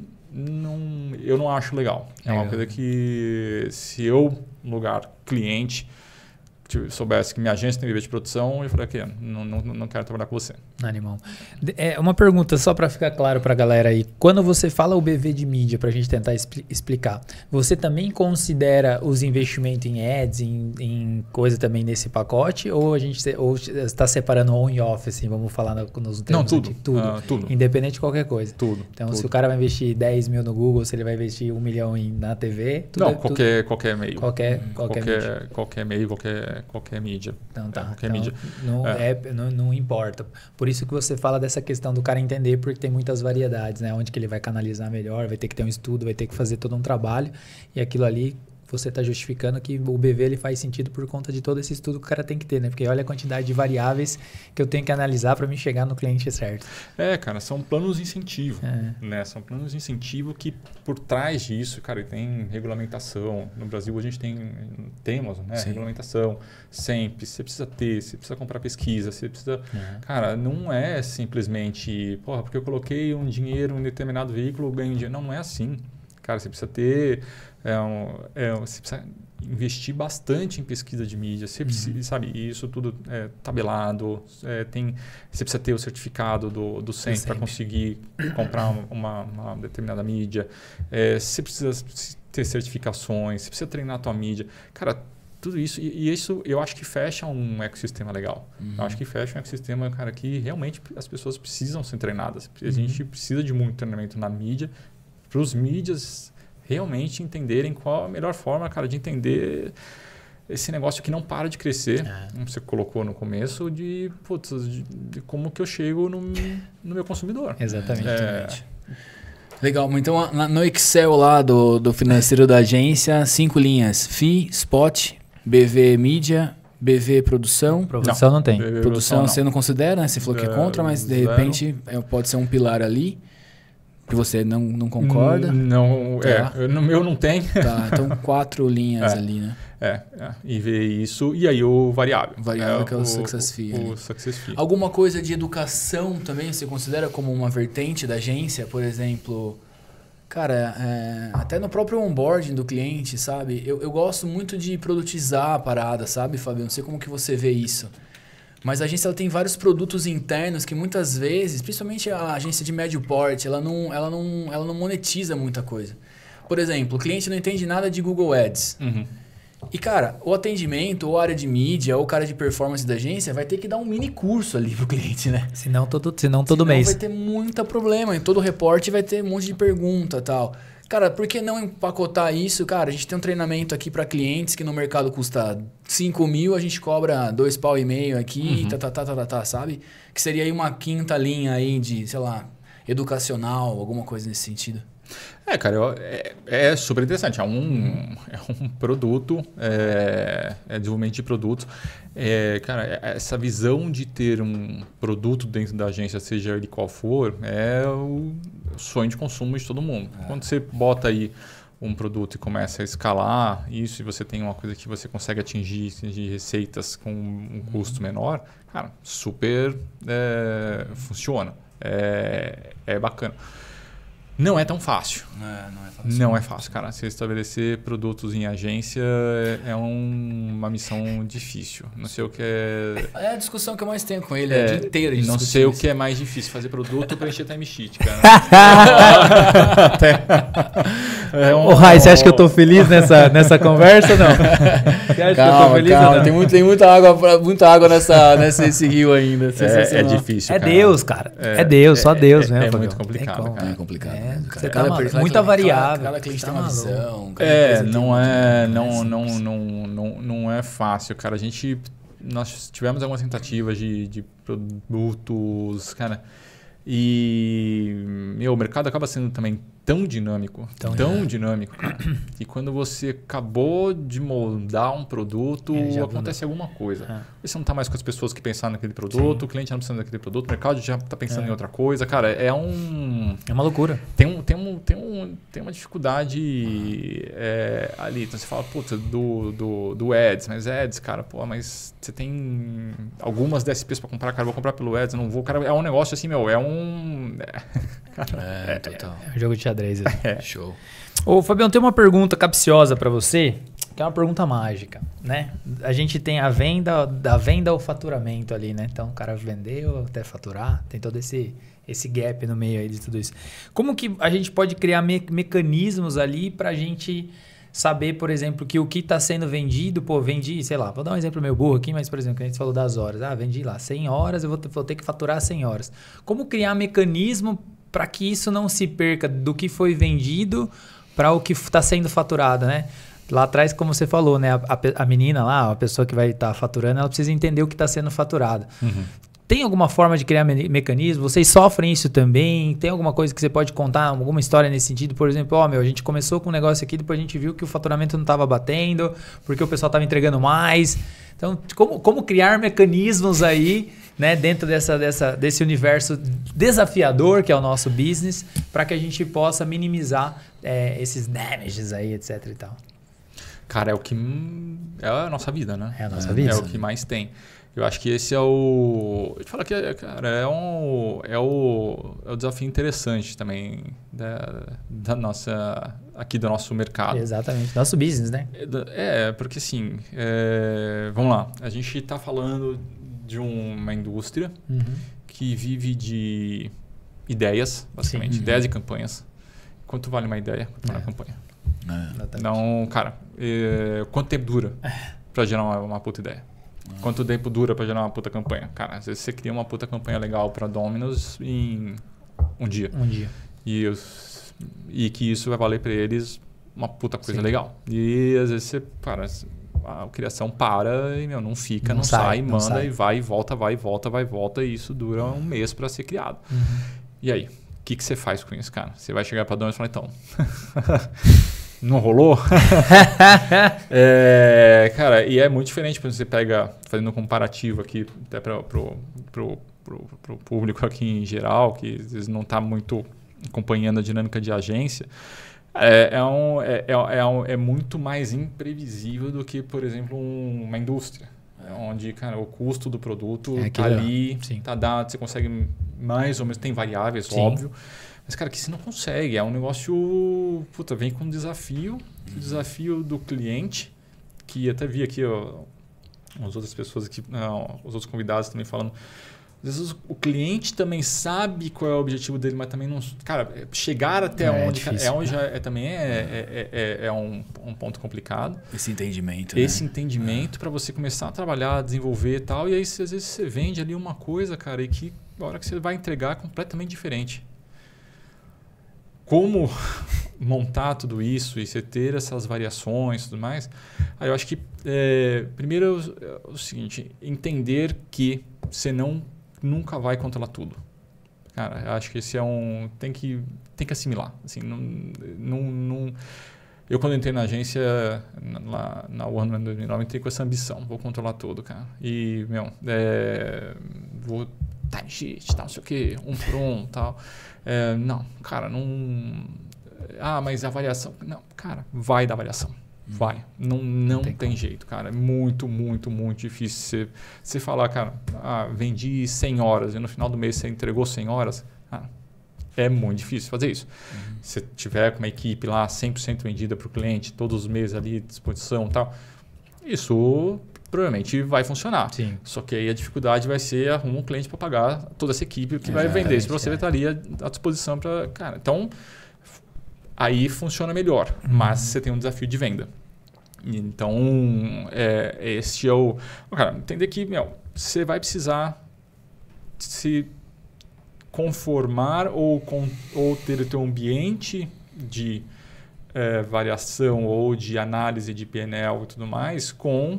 eu não acho legal. É uma coisa que se eu, no lugar cliente, soubesse que minha agência tem BV de produção, eu falei aqui, não quero trabalhar com você. Animal. Uma pergunta só para ficar claro para a galera aí. Quando você fala o BV de mídia, para a gente tentar explicar, você também considera os investimentos em ads, em coisa também nesse pacote? Ou a gente está separando on e off, assim, vamos falar nos termos? Não, tudo. Tudo. Independente de qualquer coisa. Tudo. Então, se o cara vai investir 10 mil no Google, se ele vai investir 1 milhão na TV... Qualquer meio. Qualquer meio, qualquer mídia. Então tá. Qualquer mídia. Não importa. Por isso que você fala dessa questão do cara entender, porque tem muitas variedades, né? Onde que ele vai canalizar melhor, vai ter que ter um estudo, vai ter que fazer todo um trabalho. E aquilo ali, você está justificando que o BV ele faz sentido por conta de todo esse estudo que o cara tem que ter, né? Porque olha a quantidade de variáveis que eu tenho que analisar para me chegar no cliente certo. Cara, são planos de incentivo, né? São planos de incentivo que por trás disso, cara, tem regulamentação. No Brasil a gente temos, né? Regulamentação, sempre. Você precisa comprar pesquisa, você precisa... Cara, não é simplesmente, porque eu coloquei um dinheiro em determinado veículo, eu ganho dinheiro. Não é assim. Cara, você precisa ter... você precisa investir bastante em pesquisa de mídia, você precisa, sabe, isso tudo tabelado, você precisa ter o certificado do SEMP para conseguir comprar uma determinada mídia, você precisa ter certificações, você precisa treinar a tua mídia. Cara, tudo isso, e isso eu acho que fecha um ecossistema legal. Eu acho que fecha um ecossistema, cara, que realmente as pessoas precisam ser treinadas. A gente precisa de muito treinamento na mídia, para os mídias realmente entenderem qual a melhor forma, cara, de entender esse negócio que não para de crescer. Você colocou no começo de como que eu chego no meu consumidor. Exatamente. Legal, então no Excel lá do financeiro da agência, 5 linhas: FII, Spot, BV Mídia, BV Produção. Produção não tem. Produção você não considera, né? Você falou que é contra, mas de repente pode ser um pilar ali. Que você não concorda? Não, no meu não tem. Tá, então 4 linhas ali, né? E ver isso. E aí o variável. Variável que é o Success Fee. O Success Fee. Alguma coisa de educação também você considera como uma vertente da agência? Por exemplo, cara, até no próprio onboarding do cliente, sabe? Eu gosto muito de produtizar a parada, sabe, Fábio? Não sei como que você vê isso. Mas a agência ela tem vários produtos internos que muitas vezes, principalmente a agência de médio porte, ela não monetiza muita coisa. Por exemplo, o cliente não entende nada de Google Ads. E, cara, o atendimento, ou a área de mídia, ou o cara de performance da agência vai ter que dar um mini curso ali pro cliente, né? Senão todo mês. Vai ter muito problema. Em todo reporte vai ter um monte de pergunta e tal. Cara, por que não empacotar isso? Cara, a gente tem um treinamento aqui para clientes que no mercado custa 5 mil, a gente cobra 2,5 pau aqui, sabe? Que seria aí uma quinta linha aí de, sei lá, educacional, alguma coisa nesse sentido. Cara, é super interessante. É um produto, desenvolvimento de produto. Cara, essa visão de ter um produto dentro da agência, seja ele qual for, é o sonho de consumo de todo mundo. Quando você bota aí um produto e começa a escalar isso, e você tem uma coisa que você consegue atingir receitas com um custo menor, cara, super funciona. É bacana. Não é tão fácil. Não é fácil, cara. Se estabelecer produtos em agência é uma missão difícil. Não sei o que é... É a discussão que eu mais tenho com ele, o dia inteiro. Não sei o que é mais difícil, fazer produto ou preencher timesheet, cara. Ô, Rai, você acha que eu tô feliz nessa conversa ou não? Você acha que eu tô feliz ou não? Tem muita água nesse rio ainda. É difícil, cara. É Deus, cara. É Deus, só Deus mesmo. É muito complicado, cara. É complicado. Você tá muita variável. Cada cliente tem uma visão. Não é fácil, cara. Nós tivemos algumas tentativas de produtos, cara, e o mercado acaba sendo também tão dinâmico, cara, que quando você acabou de moldar um produto, acontece alguma coisa. Você não está mais com as pessoas que pensaram naquele produto, o cliente não precisa daquele produto, o mercado já está pensando em outra coisa. Cara, é uma loucura. Tem uma dificuldade ali. Então você fala, puta, do Ads, mas Ads, cara, mas você tem algumas DSPs para comprar, cara, eu vou comprar pelo Ads, eu não vou, cara, é um negócio assim, total. É um jogo de xadrez. Show. Ô, Fabião, tem uma pergunta capciosa para você, que é uma pergunta mágica, né? A gente tem a venda, da venda ao faturamento ali, né? Então, o cara vendeu até faturar, tem todo esse gap no meio aí de tudo isso. Como que a gente pode criar mecanismos ali para a gente saber, por exemplo, que o que está sendo vendido, vendi, sei lá, vou dar um exemplo meio burro aqui, mas, por exemplo, que a gente falou das horas. Vendi lá 100 horas, eu vou ter que faturar 100 horas. Como criar mecanismo para que isso não se perca do que foi vendido para o que está sendo faturado, né? Lá atrás, como você falou, né? A menina lá, a pessoa que vai estar faturando, ela precisa entender o que está sendo faturado. Uhum. Tem alguma forma de criar mecanismo? Vocês sofrem isso também? Tem alguma coisa que você pode contar? Alguma história nesse sentido? Por exemplo, a gente começou com um negócio aqui, depois a gente viu que o faturamento não estava batendo, porque o pessoal estava entregando mais. Então, como criar mecanismos aí, né, dentro desse universo desafiador que é o nosso business, para que a gente possa minimizar esses damages aí, etc e tal? Cara, é a nossa vida, né? É a nossa vida. É o que mais tem. Eu acho que esse é o... Eu te falo que, cara, é o desafio interessante também da nossa... Aqui do nosso mercado. Exatamente. Nosso business, né? Porque assim... vamos lá. A gente está falando de uma indústria que vive de ideias, basicamente. Sim. Ideias e campanhas. Quanto vale uma ideia? Quanto vale uma campanha? Então, cara, quanto tempo dura para gerar uma puta ideia? Quanto tempo dura para gerar uma puta campanha? Cara, às vezes você cria uma puta campanha legal para Domino's em um dia. E que isso vai valer para eles uma puta coisa legal. E às vezes você, cara, a criação para e não fica, não sai, manda e vai e volta, vai e volta, vai e volta. E isso dura um mês para ser criado. E aí? O que você faz com isso, cara? Você vai chegar para Domino's e falar, então... Não rolou? Cara, e é muito diferente quando você pega, fazendo um comparativo aqui, até para pro público aqui em geral, que às vezes não está muito acompanhando a dinâmica de agência, é muito mais imprevisível do que, por exemplo, uma indústria. Onde, cara, o custo do produto está ali, está dado, você consegue mais ou menos, tem variáveis, óbvio. Mas, cara, que você não consegue. É um negócio... Puta, vem com um desafio. O desafio do cliente, que até vi aqui as outras pessoas aqui, os outros convidados também falando. Às vezes o cliente também sabe qual é o objetivo dele, mas também não... Cara, chegar até onde... Difícil, também é um ponto complicado. Esse entendimento. Esse entendimento para você começar a trabalhar, desenvolver e tal. E aí, às vezes, você vende ali uma coisa, cara, e que a hora que você vai entregar é completamente diferente. Como montar tudo isso e você ter essas variações e tudo mais, aí eu acho que primeiro é o seguinte, entender que você nunca vai controlar tudo. Cara, eu acho que esse tem que assimilar. Assim, eu quando entrei na agência, lá na One Man 2009, entrei com essa ambição, vou controlar tudo, cara. E, vou time sheet, tal, não sei o quê, um por um, tal. Não, cara, não... mas a avaliação... Não, cara, vai dar avaliação. Vai. Não tem jeito, cara. É muito, muito, muito difícil você falar, cara, vendi 100 horas e no final do mês você entregou 100 horas. É muito difícil fazer isso. Se tiver com uma equipe lá 100% vendida para o cliente, todos os meses ali à disposição e tal, isso... provavelmente vai funcionar. Sim. Só que aí a dificuldade vai ser arrumar um cliente para pagar toda essa equipe que vai vender isso para você, vai estar ali à disposição para... Cara, então, aí funciona melhor, mas você tem um desafio de venda. Então, este é o... Cara, entender que você vai precisar se conformar ou ter o teu ambiente de variação ou de análise de PNL e tudo mais com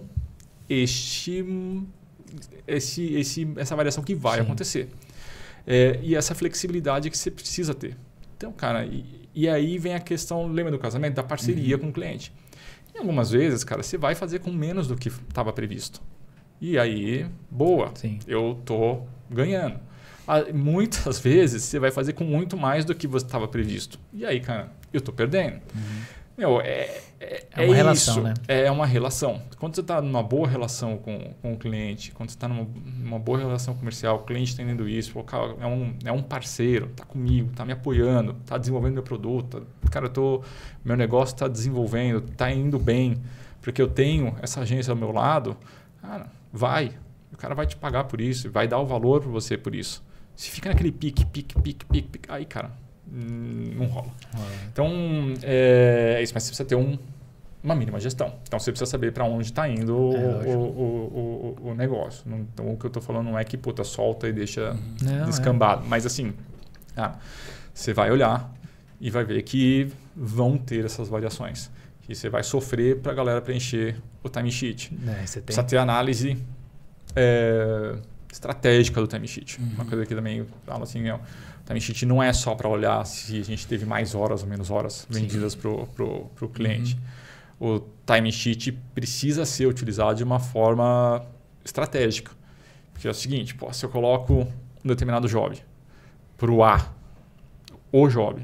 essa variação que vai acontecer. E essa flexibilidade que você precisa ter. Então, cara, e aí vem a questão, lembra do casamento? Da parceria com o cliente. E algumas vezes, cara, você vai fazer com menos do que estava previsto. E aí, boa, eu tô ganhando. Muitas vezes você vai fazer com muito mais do que você estava previsto. E aí, cara, eu tô perdendo. É uma relação, né? É uma relação. Quando você está numa boa relação com o cliente, quando você está numa boa relação comercial, o cliente entendendo isso, cara, é um parceiro, está comigo, está me apoiando, está desenvolvendo meu produto, cara, meu negócio está desenvolvendo, está indo bem, porque eu tenho essa agência ao meu lado, cara, o cara vai te pagar por isso, vai dar o valor para você por isso. Se fica naquele pique, aí, cara, não rola. Então, é isso, mas você precisa ter uma mínima gestão. Então, você precisa saber para onde está indo o negócio. Então, o que eu estou falando não é que, solta e deixa descambado. Mas, assim, você vai olhar e vai ver que vão ter essas variações. Que você vai sofrer para a galera preencher o timesheet. Precisa ter análise estratégica do timesheet. Uma coisa que também fala assim, o timesheet não é só para olhar se a gente teve mais horas ou menos horas vendidas para o cliente. O timesheet precisa ser utilizado de uma forma estratégica. Porque é o seguinte, se eu coloco um determinado job para o job,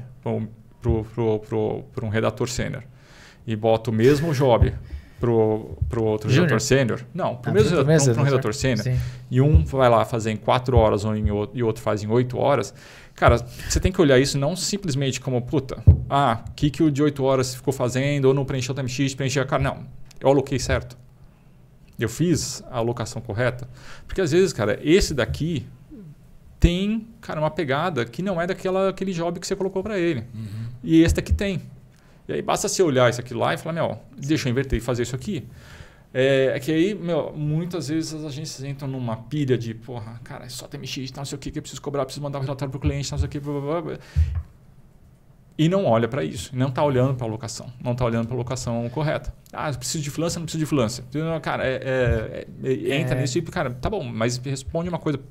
para um redator sênior, e boto o mesmo job para o outro redator sênior, para um redator sênior, e um vai lá fazer em 4 horas e outro faz em 8 horas, cara, você tem que olhar isso não simplesmente como, o que o de 8 horas ficou fazendo, ou não preencheu o timesheet, cara, não, eu aloquei certo. Eu fiz a alocação correta. Porque às vezes, cara, esse daqui tem, cara, uma pegada que não é daquele job que você colocou para ele. E esse daqui tem. E aí basta você olhar isso aqui lá e falar, deixa eu inverter e fazer isso aqui. É que aí, muitas vezes as agências entram numa pilha de, cara, é só timesheet, não sei o que eu preciso cobrar, preciso mandar um relatório para o cliente, não sei o que, blá, blá, blá. E não olha para isso, não está olhando para a alocação, não está olhando para a alocação correta. Eu preciso de freelancer, não preciso de freelancer. Cara, entra nisso e, cara, tá bom, mas responde uma coisa,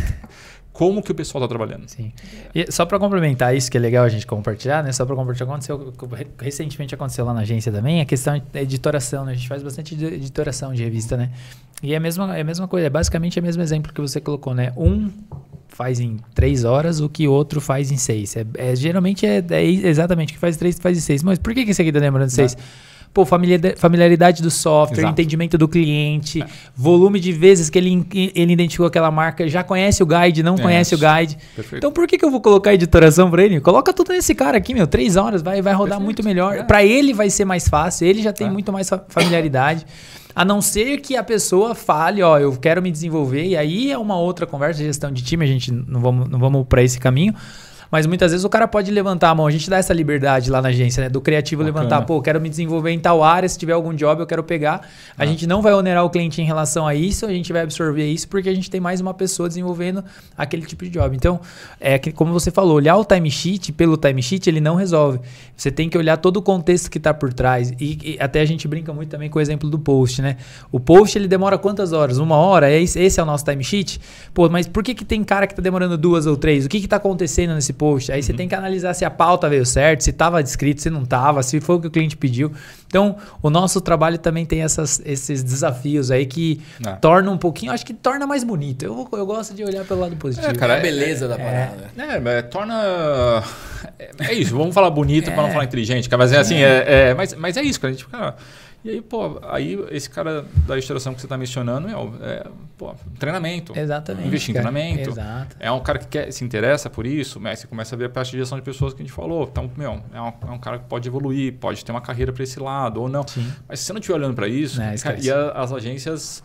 como que o pessoal está trabalhando. Sim. E só para complementar isso, que é legal a gente compartilhar, né? Só para compartilhar, recentemente aconteceu lá na agência também, a questão de editoração, né? A gente faz bastante editoração de revista, né? E é a mesma coisa, é basicamente o mesmo exemplo que você colocou, né? Um faz em 3 horas o que o outro faz em 6. Geralmente é exatamente o que faz 3 faz em 6. Mas por que esse aqui está demorando 6? Familiaridade do software, entendimento do cliente, volume de vezes que ele identificou aquela marca, já conhece o guide, não conhece o guide. Perfeito. Então por que eu vou colocar editoração para ele? Coloca tudo nesse cara aqui, 3 horas, vai rodar muito melhor. Para ele vai ser mais fácil, ele já tem muito mais familiaridade. A não ser que a pessoa fale, eu quero me desenvolver, e aí é uma outra conversa de gestão de time, a gente não vamos para esse caminho. Mas muitas vezes o cara pode levantar a mão. A gente dá essa liberdade lá na agência, né? Do criativo levantar, eu quero me desenvolver em tal área, se tiver algum job eu quero pegar. A gente não vai onerar o cliente em relação a isso, a gente vai absorver isso porque a gente tem mais uma pessoa desenvolvendo aquele tipo de job. Então, como você falou, olhar o timesheet pelo timesheet, ele não resolve. Você tem que olhar todo o contexto que está por trás. E até a gente brinca muito também com o exemplo do post, né? O post, ele demora quantas horas? 1 hora? Esse é o nosso timesheet? Mas por que tem cara que está demorando 2 ou 3? O que está acontecendo nesse post? Aí você tem que analisar se a pauta veio certo, se estava descrito, se não estava, se foi o que o cliente pediu. Então, o nosso trabalho também tem esses desafios aí que tornam um pouquinho, acho que torna mais bonito. Eu gosto de olhar pelo lado positivo. Cara, a beleza da parada. Torna... É isso, vamos falar bonito para não falar inteligente. Mas assim, mas é isso, cara. A gente fica... E aí, aí esse cara da editoração que você está mencionando treinamento. Exatamente. Investir em treinamento. Exato. É um cara que se interessa por isso, mas você começa a ver a parte de gestão de pessoas que a gente falou. Então, é um cara que pode evoluir, pode ter uma carreira para esse lado ou não. Sim. Mas se você não estiver olhando para isso, cara, e as agências...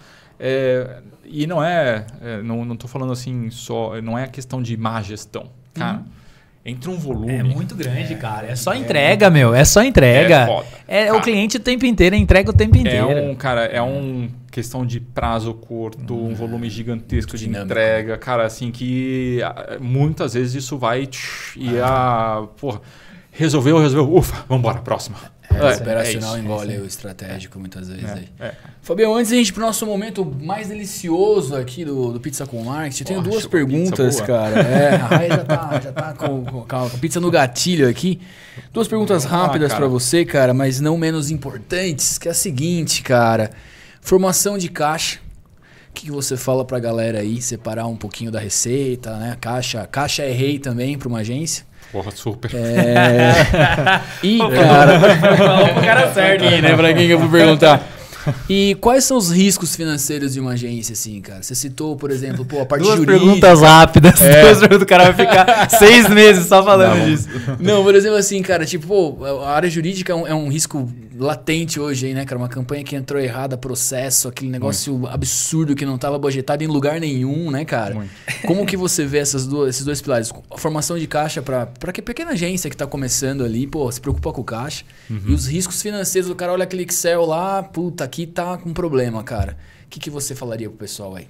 e não estou falando assim só, não é a questão de má gestão. Cara, Entre um volume... É muito grande, cara. É só entrega, meu. É só entrega. É foda. O cliente o tempo inteiro, entrega o tempo inteiro. É uma questão de prazo curto, um volume gigantesco de entrega. Cara, assim, que muitas vezes isso vai... porra, resolveu, ufa, vambora, próxima. O operacional engole o estratégico muitas vezes. Fabião, antes de a gente ir pro nosso momento mais delicioso aqui do Pizza com Marketing, eu tenho duas perguntas, cara. A Raia já tá com a pizza no gatilho aqui. Duas perguntas rápidas para você, cara, mas não menos importantes, que é a seguinte, cara. Formação de caixa. O que você fala pra galera aí, separar um pouquinho da receita, né? Caixa é rei também para uma agência. Porra, super. E, cara... Falou pro cara certo aí, né? Pra quem que eu vou perguntar. E quais são os riscos financeiros de uma agência, assim, cara? Você citou, por exemplo, a parte jurídica... Duas perguntas rápidas. Duas perguntas, o cara vai ficar 6 meses só falando disso. Não, por exemplo, assim, cara, tipo, a área jurídica é um risco latente hoje aí, né, cara? Uma campanha que entrou errada, processo, aquele negócio absurdo que não estava budgetado em lugar nenhum, né, cara? Muito. Como que você vê esses dois pilares? A formação de caixa para que pequena agência que está começando ali, se preocupa com o caixa. E os riscos financeiros, o cara olha aquele Excel lá, puta, aqui tá com problema, cara. O que você falaria pro pessoal aí?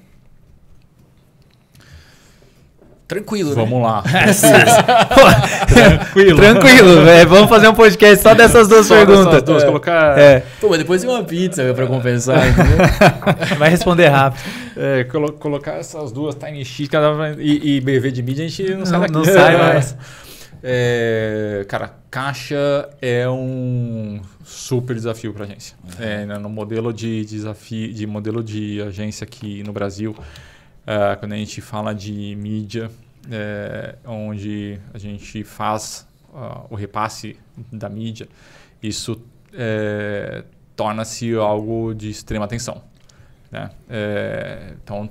Tranquilo, Vamos lá. Tranquilo, velho. Vamos fazer um podcast só dessas duas perguntas. Dessas duas, colocar... mas depois tem uma pizza pra compensar, entendeu? Vai responder rápido. Colocar essas duas, Time Sheet e BV de mídia, a gente não sai daqui. Não sai mais. Cara, caixa é um super desafio para a agência. No modelo de modelo de agência aqui no Brasil, quando a gente fala de mídia, onde a gente faz o repasse da mídia, isso torna-se algo de extrema atenção, né? Então,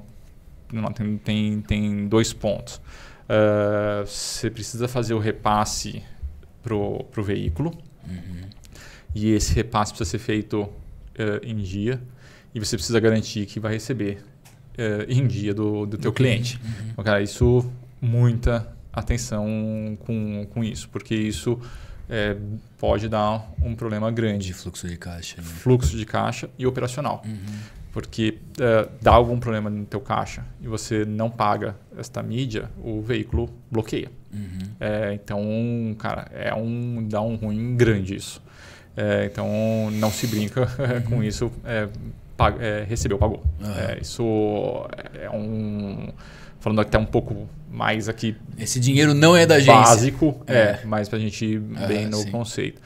tem 2 pontos. Você precisa fazer o repasse pro veículo, e esse repasse precisa ser feito em dia, e você precisa garantir que vai receber em dia do teu cliente. Então, cara, isso, muita atenção com isso, porque isso pode dar um problema grande. Fluxo de caixa. Né? Fluxo de caixa e operacional. Porque dá algum problema no teu caixa e você não paga esta mídia, o veículo bloqueia. Então, cara, dá um ruim grande isso. Então, não se brinca com isso. Recebeu, pagou. Isso falando até um pouco mais aqui... Esse dinheiro não é da agência. Básico, mas pra gente ir bem no conceito.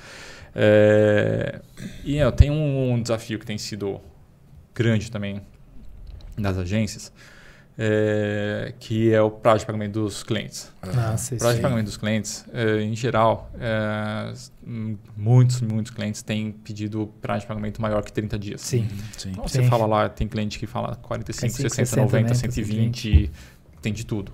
E tem um desafio que tem sido grande também nas agências, que é o prazo de pagamento dos clientes. O prazo de pagamento dos clientes, em geral, muitos clientes têm pedido prazo de pagamento maior que 30 dias. Sim. Então, você fala lá, tem cliente que fala 45, 60, 90, 120, tem de tudo.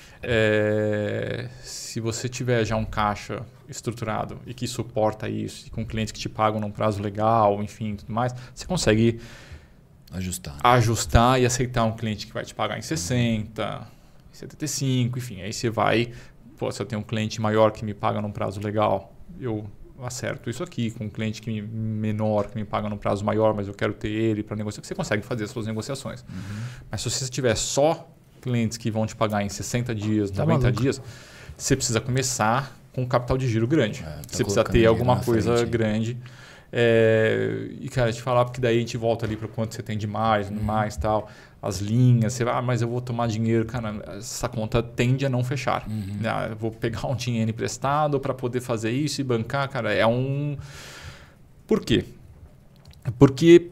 Se você tiver já um caixa estruturado e que suporta isso, e com clientes que te pagam num prazo legal, enfim, tudo mais, você consegue ajustar e aceitar um cliente que vai te pagar em 60, 75, enfim. Aí você vai, se eu tenho um cliente maior que me paga num prazo legal, eu acerto isso aqui. Com um cliente menor que me paga num prazo maior, mas eu quero ter ele para negociar, você consegue fazer as suas negociações. Mas se você tiver só clientes que vão te pagar em 60 dias, 90 dias, você precisa começar com um capital de giro grande. Você precisa ter alguma coisa grande. E, cara, te falar, porque daí a gente volta ali para quanto você tem de mais, tal, as linhas, você vai, mas eu vou tomar dinheiro, cara, essa conta tende a não fechar. Eu vou pegar um dinheiro emprestado para poder fazer isso e bancar, cara, Por quê? Porque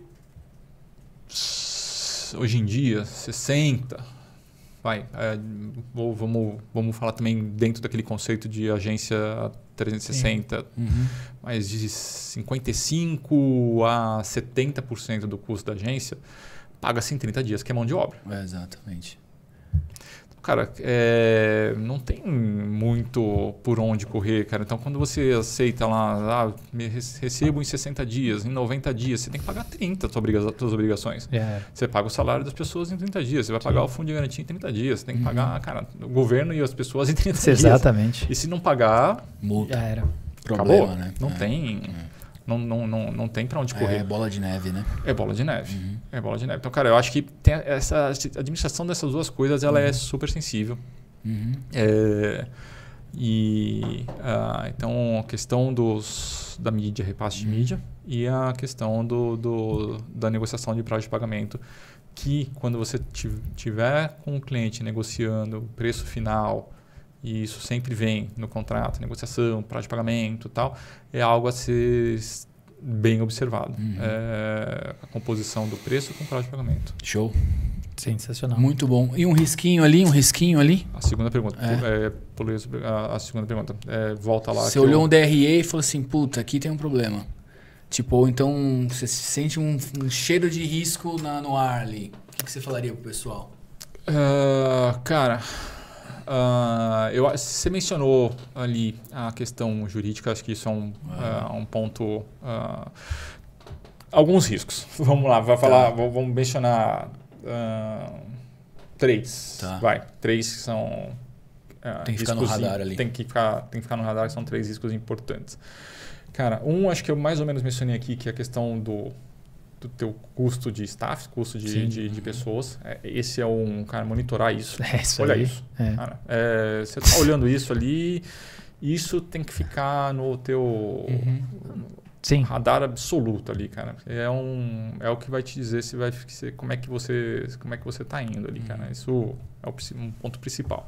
hoje em dia, 60... vamos falar também dentro daquele conceito de agência 360, mas de 55% a 70% do custo da agência paga-se em 30 dias, que é mão de obra. Exatamente. cara, não tem muito por onde correr, cara. Então, quando você aceita lá, recebo em 60 dias, em 90 dias, você tem que pagar 30 suas obrigações. Você paga o salário das pessoas em 30 dias, você vai pagar o fundo de garantia em 30 dias, você tem que pagar, cara, o governo e as pessoas em 30 dias. Exatamente. E se não pagar, multa. Já era. Problema, acabou. né? Não tem... Não tem pra onde correr. É bola de neve, né? É bola de neve. É bola de neve. Então, cara, eu acho que tem essa administração dessas duas coisas, ela é super sensível. Então, a questão da mídia, repasse de mídia, e a questão da negociação de prazo de pagamento, que quando você tiver com o cliente negociando o preço final, e isso sempre vem no contrato, negociação, prazo de pagamento e tal, é algo a ser bem observado. A composição do preço com prazo de pagamento. Show. Sensacional. Muito bom. E um risquinho ali? A segunda pergunta. Pulei a segunda pergunta. Volta lá. Você olhou um DRE e falou assim, puta, aqui tem um problema. Tipo, ou então você sente um cheiro de risco no ar ali. O que você falaria pro pessoal? Cara... você mencionou ali a questão jurídica, acho que isso é um ponto... alguns riscos. Vamos lá, vamos mencionar 3. Tá. 3 que são... tem que ficar no radar ali. Tem que ficar no radar, são 3 riscos importantes. Cara, acho que eu mais ou menos mencionei aqui, que é a questão do teu custo de staff, custo de pessoas. Esse é cara, monitorar isso. Olha isso. Cara, você está olhando isso ali, isso tem que ficar no teu radar absoluto ali, cara. É o que vai te dizer como é que você está indo ali, cara. Isso é um ponto principal.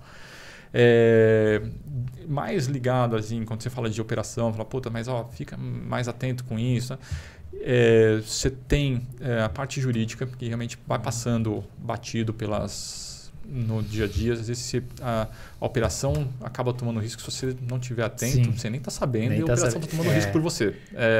Mais ligado, assim, quando você fala de operação, fala, puta, mas fica mais atento com isso, né? Você tem a parte jurídica, que realmente vai passando batido no dia a dia. Às vezes a operação acaba tomando risco se você não estiver atento, você nem está sabendo, e a operação está tomando risco por você.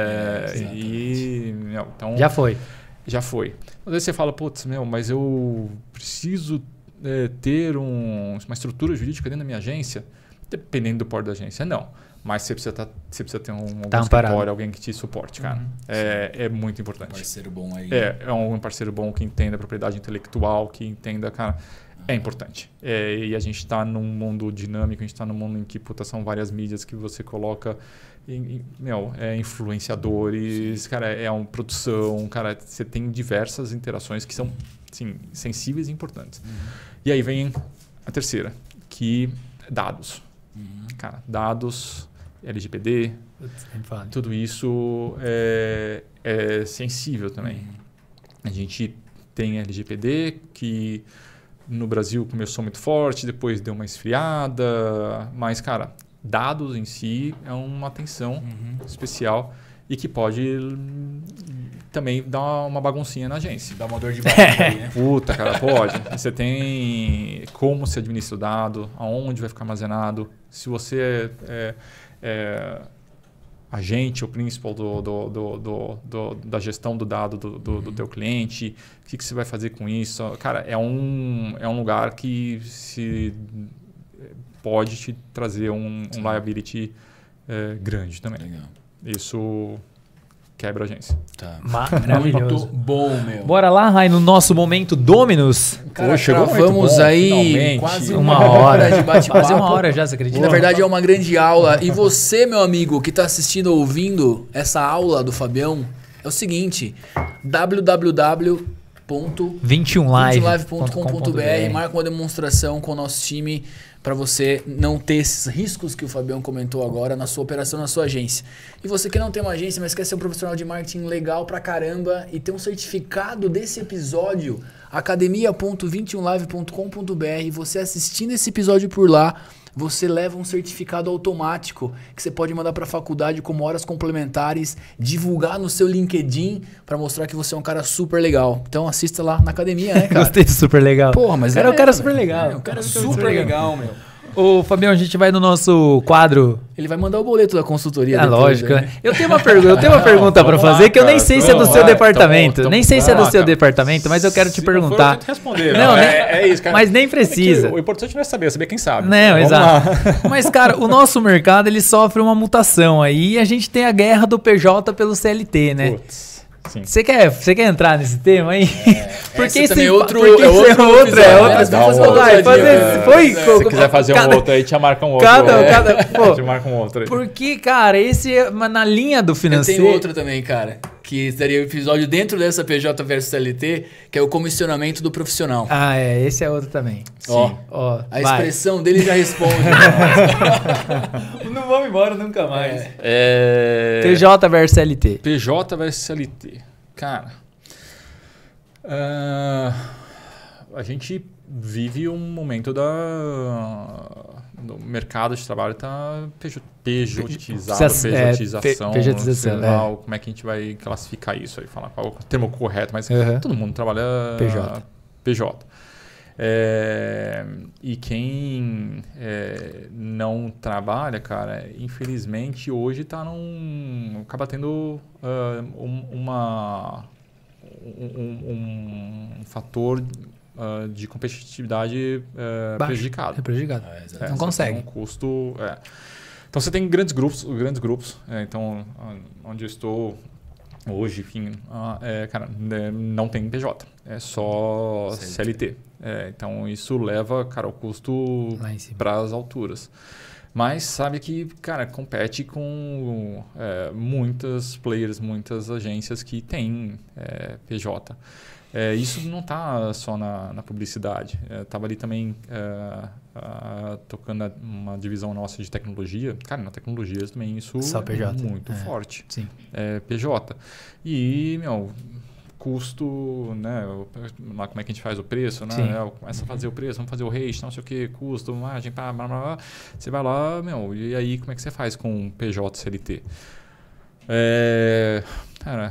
Então, já foi. Às vezes você fala, putz, mas eu preciso ter uma estrutura jurídica dentro da minha agência. Dependendo do porte da agência, não. Mas você precisa ter algum escritório, alguém que te suporte, cara. É muito importante. Um parceiro bom aí. É um parceiro bom que entenda a propriedade intelectual, que entenda, cara, é importante. E a gente está num mundo dinâmico, a gente está num mundo em que são várias mídias que você coloca, influenciadores, cara, uma produção, cara, você tem diversas interações que são assim, sensíveis e importantes. E aí vem a terceira, que dados. Cara, dados, LGPD, tudo isso é sensível também. A gente tem LGPD, que no Brasil começou muito forte, depois deu uma esfriada, mas, cara, dados em si é uma atenção especial e que pode também dar uma baguncinha na agência. Dá uma dor de barriga aí, né? Puta, cara, pode. Você tem como se administra o dado, aonde vai ficar armazenado. Se você é agente ou principal da gestão do dado do teu cliente, o que você vai fazer com isso? Cara, é um lugar que pode te trazer um liability grande também. Legal. Isso quebra a agência. Tá. Maravilhoso. Muito bom, meu. Bora lá, Rai, no nosso momento Dominus. Cara, vamos aí finalmente. Quase uma hora de bate-papo. Quase uma hora já, você acredita? Na verdade é uma grande aula. E você, meu amigo, que está assistindo ou ouvindo essa aula do Fabião, é o seguinte, www.21live.com.br, marca uma demonstração com o nosso time para você não ter esses riscos que o Fabião comentou agora na sua operação, na sua agência. E você que não tem uma agência, mas quer ser um profissional de marketing legal pra caramba e ter um certificado desse episódio, academia.21live.com.br, você assistindo esse episódio por lá, você leva um certificado automático que você pode mandar para a faculdade como horas complementares, divulgar no seu LinkedIn para mostrar que você é um cara super legal. Então assista lá na academia, né, cara? Gostei do super legal. Porra, mas era um cara super legal. É um cara super legal, meu. Ô, Fabião, a gente vai no nosso quadro. Ele vai mandar o boleto da consultoria. Lógico. Né? Eu tenho uma pergunta pra fazer que eu nem sei se é do seu departamento. Nem sei se é do seu departamento, mas eu quero te perguntar. Eu responder. Não, é isso, cara. Mas nem precisa. O importante não é saber quem sabe. Não, exato. Mas, cara, o nosso mercado, ele sofre uma mutação aí e a gente tem a guerra do PJ pelo CLT, né? Putz. Você quer entrar nesse tema aí? Porque esse também é outro. Se quiser fazer um outro aí, te marca um outro. Te marca um outro aí. Porque, cara, esse é na linha do financeiro. Tem outro também, cara. Que seria o episódio dentro dessa PJ versus CLT, que é o comissionamento do profissional. Ah, esse é outro também. Ó, a expressão dele já responde. Não vamos embora nunca mais. PJ versus CLT. PJ versus CLT. Cara, a gente vive um momento do mercado de trabalho está pejotização. Como é que a gente vai classificar isso aí? Falar qual é o termo correto, mas todo mundo trabalha PJ. E quem não trabalha, cara, infelizmente hoje acaba tendo um fator de competitividade prejudicado. Não consegue. Um custo. Então você tem grandes grupos. Então, onde eu estou hoje, enfim, cara, não tem PJ, é só CLT. Então isso leva, cara, o custo para as alturas. Mas sabe que, cara, compete com muitas players, muitas agências que têm PJ. Isso não está só na publicidade. Estava ali também tocando uma divisão nossa de tecnologia. Cara, na tecnologia também isso é muito forte. Sim. PJ. E, custo, né? Lá como é que a gente faz o preço, né? Começa a fazer o preço, vamos fazer o rate, não sei o que, custo, margem, blá, blá, blá. Você vai lá, e aí como é que você faz com PJ CLT? Cara,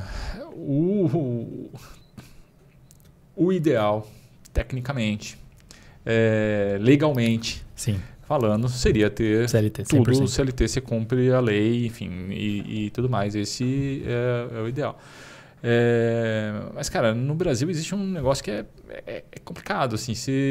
o ideal, tecnicamente, legalmente falando, seria ter CLT, tudo o CLT, você cumpre a lei, enfim, e tudo mais. Esse é o ideal. Mas, cara, no Brasil existe um negócio que é complicado, assim,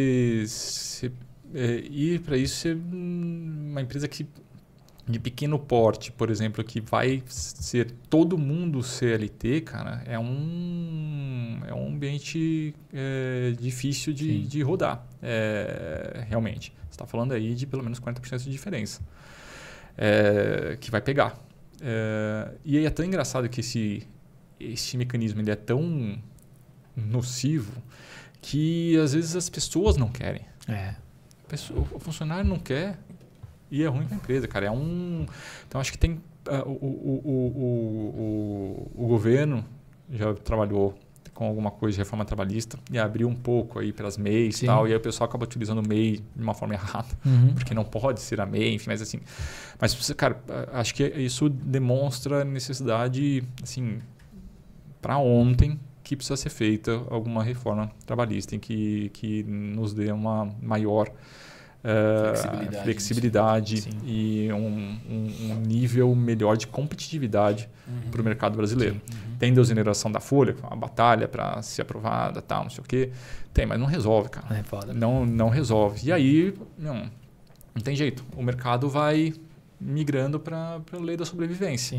ir para isso, ser uma empresa de pequeno porte, por exemplo, que vai ser todo mundo CLT, cara, é um ambiente difícil de rodar, realmente. Você está falando aí de pelo menos 40% de diferença que vai pegar. E aí é tão engraçado que esse mecanismo ele é tão nocivo que às vezes as pessoas não querem. O funcionário não quer e é ruim para a empresa, cara. Então acho que tem o governo já trabalhou com alguma coisa de reforma trabalhista e abriu um pouco aí pelas MEIs e tal, e aí o pessoal acaba utilizando o MEI de uma forma errada, porque não pode ser a MEI, enfim, mas assim. Mas, cara, acho que isso demonstra necessidade, assim, para ontem, que precisa ser feita alguma reforma trabalhista em que nos dê uma maior flexibilidade e um nível melhor de competitividade para o mercado brasileiro. Tem desoneração da folha, uma batalha para ser aprovada, tal, não sei o quê. Tem, mas não resolve, cara. É foda. Não resolve. E aí, não tem jeito. O mercado vai migrando para a lei da sobrevivência.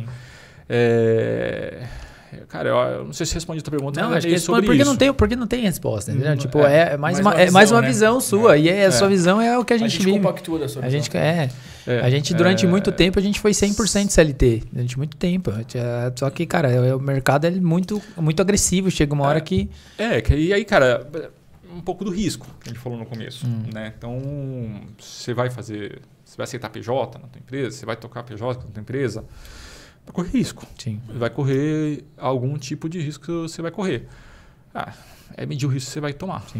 Cara, eu não sei se respondi a tua pergunta. Não, acho que responde porque não tem resposta. Entendeu? Tipo, mais uma visão sua. E a sua visão é o que a gente vive. Compactua da sua visão. A gente durante muito tempo, a gente foi 100% CLT. Durante muito tempo. Só que, cara, o mercado é muito, muito agressivo. Chega uma hora que... E aí, cara, um pouco do risco que a gente falou no começo. Né? Então, você vai aceitar PJ na tua empresa? Você vai tocar PJ na tua empresa? Vai correr risco. Sim. Vai correr algum tipo de risco que você vai correr. Medir o risco que você vai tomar. Sim.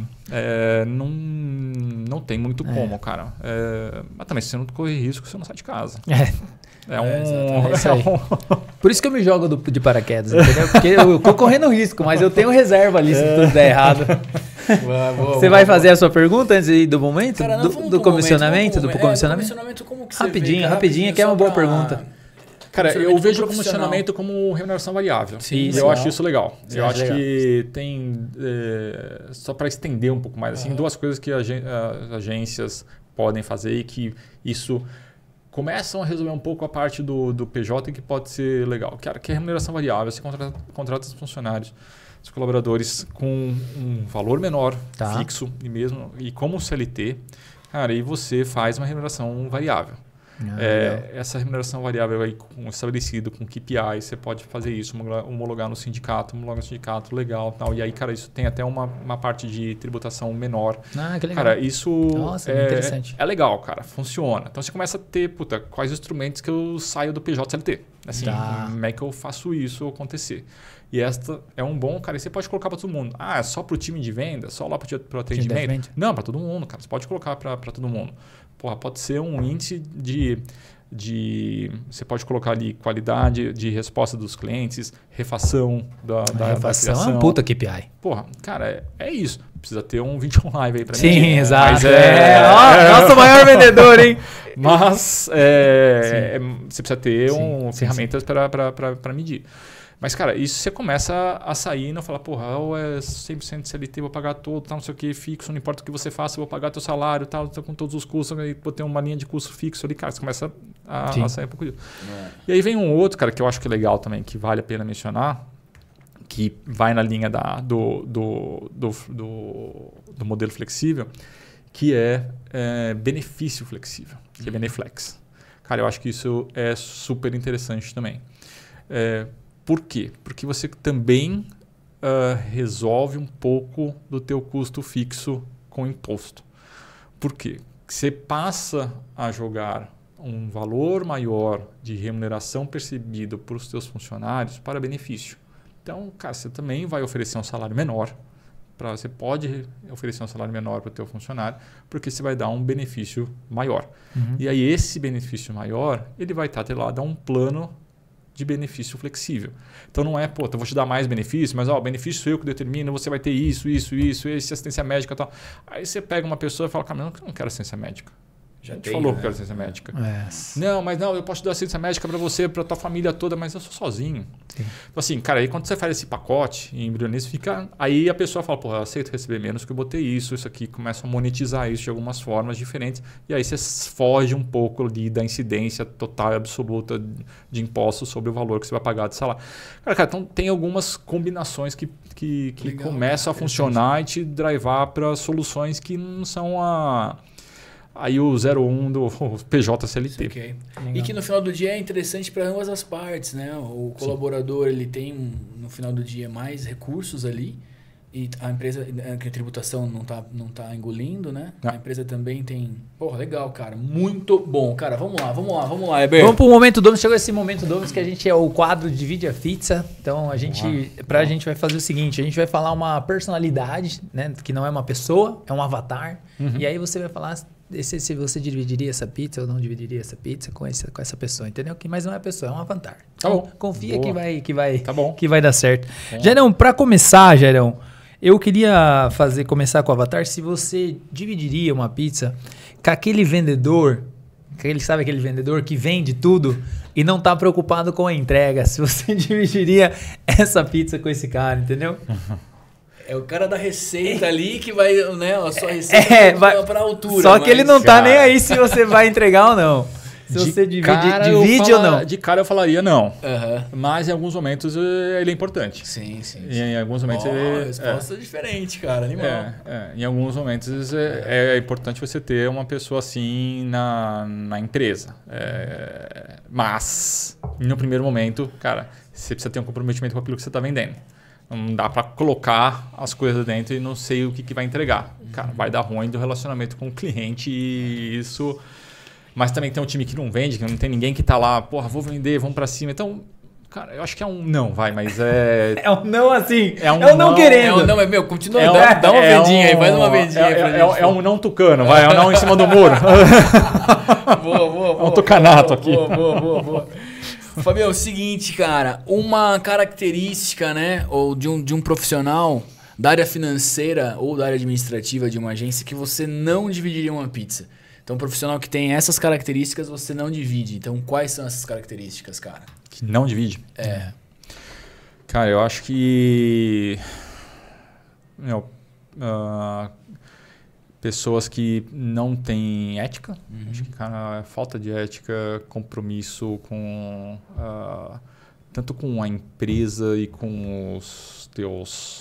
Não tem muito como, cara. Mas também, se você não correr risco, você não sai de casa. Isso aí. Por isso que eu me jogo de paraquedas, entendeu? Porque eu tô correndo risco, mas eu tenho reserva ali se tudo der errado. Você vai fazer a sua pergunta antes do momento? Cara, do comissionamento? Do comissionamento? Como que você rapidinho, que é uma boa pergunta. Cara, eu vejo o comissionamento como remuneração variável. Sim, eu acho isso legal. Sim, eu acho legal. que tem, só para estender um pouco mais, assim, duas coisas que as agências podem fazer e que isso começam a resolver um pouco a parte do PJ que pode ser legal. Cara, que é remuneração variável, você contrata os funcionários, os colaboradores com um valor menor, fixo, e como CLT, cara, e você faz uma remuneração variável. Essa remuneração variável aí estabelecida com KPI, você pode fazer isso, homologar no sindicato, legal, tal. E aí, cara, isso tem até uma parte de tributação menor. Que legal. Cara, isso interessante. É legal, cara, funciona. Então você começa a ter, quais instrumentos que eu saio do PJ CLT? Assim, como é que eu faço isso acontecer? E esta é um bom, cara, e você pode colocar para todo mundo. É só para o time de venda? Só lá para o atendimento? Não, para todo mundo, cara. Você pode colocar para todo mundo. Pode ser um índice de... Você pode colocar ali qualidade de resposta dos clientes, refação da refação criação. É um puta KPI. Cara, é isso. Precisa ter um vídeo live aí para mim. Sim, exato. Mas nosso maior vendedor, hein? Mas você precisa ter ferramentas para medir. Mas, cara, isso você começa a sair e não falar, ou é 100% CLT, vou pagar todo, tal, não sei o que, fixo, não importa o que você faça, vou pagar teu salário, tal, com todos os custos, vou ter uma linha de custo fixo ali, cara, você começa a sair um pouco disso. E aí vem um outro, cara, que eu acho que é legal também, que vale a pena mencionar, que vai na linha do modelo flexível, que é benefício flexível, que é Beneflex. Cara, eu acho que isso é super interessante também. Por quê? Porque você também resolve um pouco do teu custo fixo com imposto. Por quê? Você passa a jogar um valor maior de remuneração percebido por os teus funcionários para benefício. Então, cara, você também vai oferecer um salário menor. Você pode oferecer um salário menor para o teu funcionário, porque você vai dar um benefício maior. E aí esse benefício maior, ele vai estar atrelado a um plano de benefício flexível. Então não é, eu vou te dar mais benefício, mas o benefício sou eu que determino, você vai ter isso, assistência médica e tal. Aí você pega uma pessoa e fala, cara, eu não quero assistência médica. Já te falou que eu quero assistência médica. Não, eu posso te dar assistência médica para você, para tua família toda, mas eu sou sozinho. Sim. Então assim, cara, aí quando você faz esse pacote em embrionismo, aí a pessoa fala, eu aceito receber menos que eu botei isso aqui, começa a monetizar isso de algumas formas diferentes, e aí você foge um pouco ali da incidência total e absoluta de impostos sobre o valor que você vai pagar de salário. Cara, então tem algumas combinações que legal, começam a funcionar e te drivar para soluções que não são aí o 01 do PJ-CLT. Okay. E que no final do dia é interessante para ambas as partes, né? O colaborador ele tem no final do dia mais recursos ali e a empresa, que a tributação não tá engolindo, né? A empresa também tem... legal, cara. Muito bom. Cara, vamos lá, Heber. Vamos pro Momento Domus. Chegou esse Momento Domus que a gente é o quadro Divide a Pizza. Então, a gente vai fazer o seguinte, a gente vai falar uma personalidade, né? Que não é uma pessoa, é um avatar. E aí você vai falar... se você dividiria essa pizza ou não dividiria essa pizza com essa pessoa, entendeu? Mas não é pessoa, é um avatar. Então, confia que vai dar certo. Gerão, para começar, eu queria começar com o avatar. Se você dividiria uma pizza com aquele vendedor, sabe aquele vendedor que vende tudo e não está preocupado com a entrega, se você dividiria essa pizza com esse cara, entendeu? É o cara da receita ali que vai, né? A sua receita vai pra altura. Só que ele não tá nem aí se você vai entregar ou não. Se você divide ou não. De cara eu falaria não. Mas em alguns momentos ele é importante. Sim. E em alguns momentos resposta diferente, cara. Animal. Em alguns momentos é importante você ter uma pessoa assim na empresa. Mas, no primeiro momento, cara, você precisa ter um comprometimento com aquilo que você está vendendo. Não dá para colocar as coisas dentro e não sei o que vai entregar. Cara, vai dar ruim do relacionamento com o cliente e isso... Mas também tem um time que não vende, que não tem ninguém que tá lá, vou vender, vamos para cima. Então, cara, eu acho que é um não, mas é... É um não assim, é um não querendo. É um não, continua, dá uma vendinha aí, faz uma vendinha aí pra gente. É um não tucano, é um não em cima do muro. Boa. É um tucanato aqui. Boa. Fabião, é o seguinte, cara, uma característica, né, ou de um profissional, da área financeira ou da área administrativa de uma agência que você não dividiria uma pizza? Então, um profissional que tem essas características, você não divide. Então, quais são essas características, cara? Que não divide? É. Cara, eu acho que... pessoas que não têm ética. Acho que, cara, falta de ética, compromisso com... tanto com a empresa e com os teus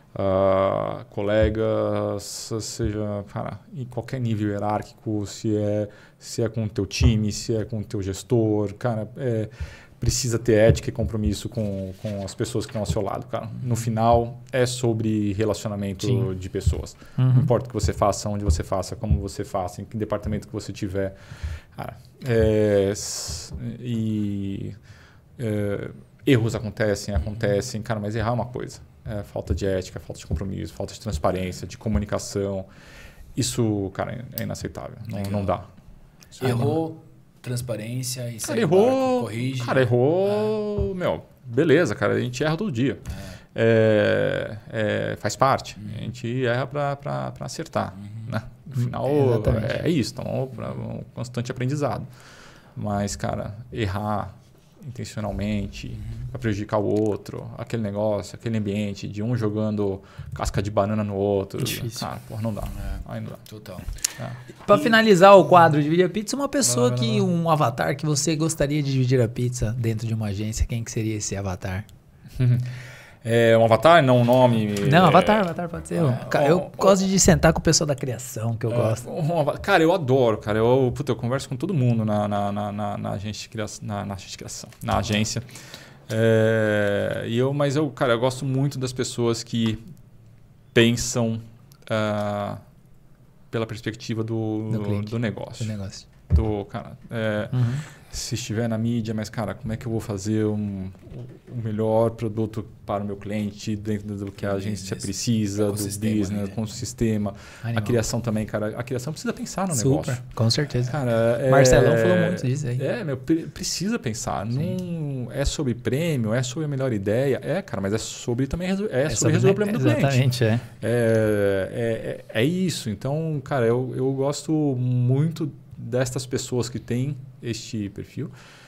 colegas, seja, cara, em qualquer nível hierárquico, se é com o teu time, se é com o teu gestor, cara, precisa ter ética e compromisso com as pessoas que estão ao seu lado, cara. No final, é sobre relacionamento de pessoas. Não importa o que você faça, onde você faça, como você faça, em que departamento que você tiver. Cara, erros acontecem, cara, mas errar é uma coisa. Falta de ética, falta de compromisso, falta de transparência, de comunicação. Isso, cara, é inaceitável. Não dá. Errou, transparência e cara, errou, corrige. Cara, errou, beleza, cara, a gente erra todo dia. Faz parte. A gente erra para acertar. Né? No final, é isso. Então, um constante aprendizado. Mas, cara, errar intencionalmente para prejudicar o outro, aquele negócio, aquele ambiente de um jogando casca de banana no outro. Difícil. Cara, porra, não dá. Aí não dá. Total. Para finalizar o quadro Dividir a Pizza, uma pessoa um avatar que você gostaria de dividir a pizza dentro de uma agência, quem que seria esse avatar? Um avatar, não um nome? Não, avatar pode ser. Eu gosto de sentar com o pessoal da criação, que eu gosto. Cara, eu adoro, cara. Eu converso com todo mundo na agência de criação, na agência. Mas eu gosto muito das pessoas que pensam pela perspectiva do negócio. Se estiver na mídia, mas, cara, como é que eu vou fazer o melhor produto para o meu cliente dentro do que a agência precisa, do business, com o sistema. Animal. A criação também, cara. A criação precisa pensar no negócio. Com certeza. Cara, Marcelão falou muito disso aí. Precisa pensar. Não é sobre prêmio, é sobre a melhor ideia. Cara, mas é sobre também sobre resolver o problema do cliente. Exatamente, é isso. Então, cara, eu gosto muito destas pessoas que têm este perfil.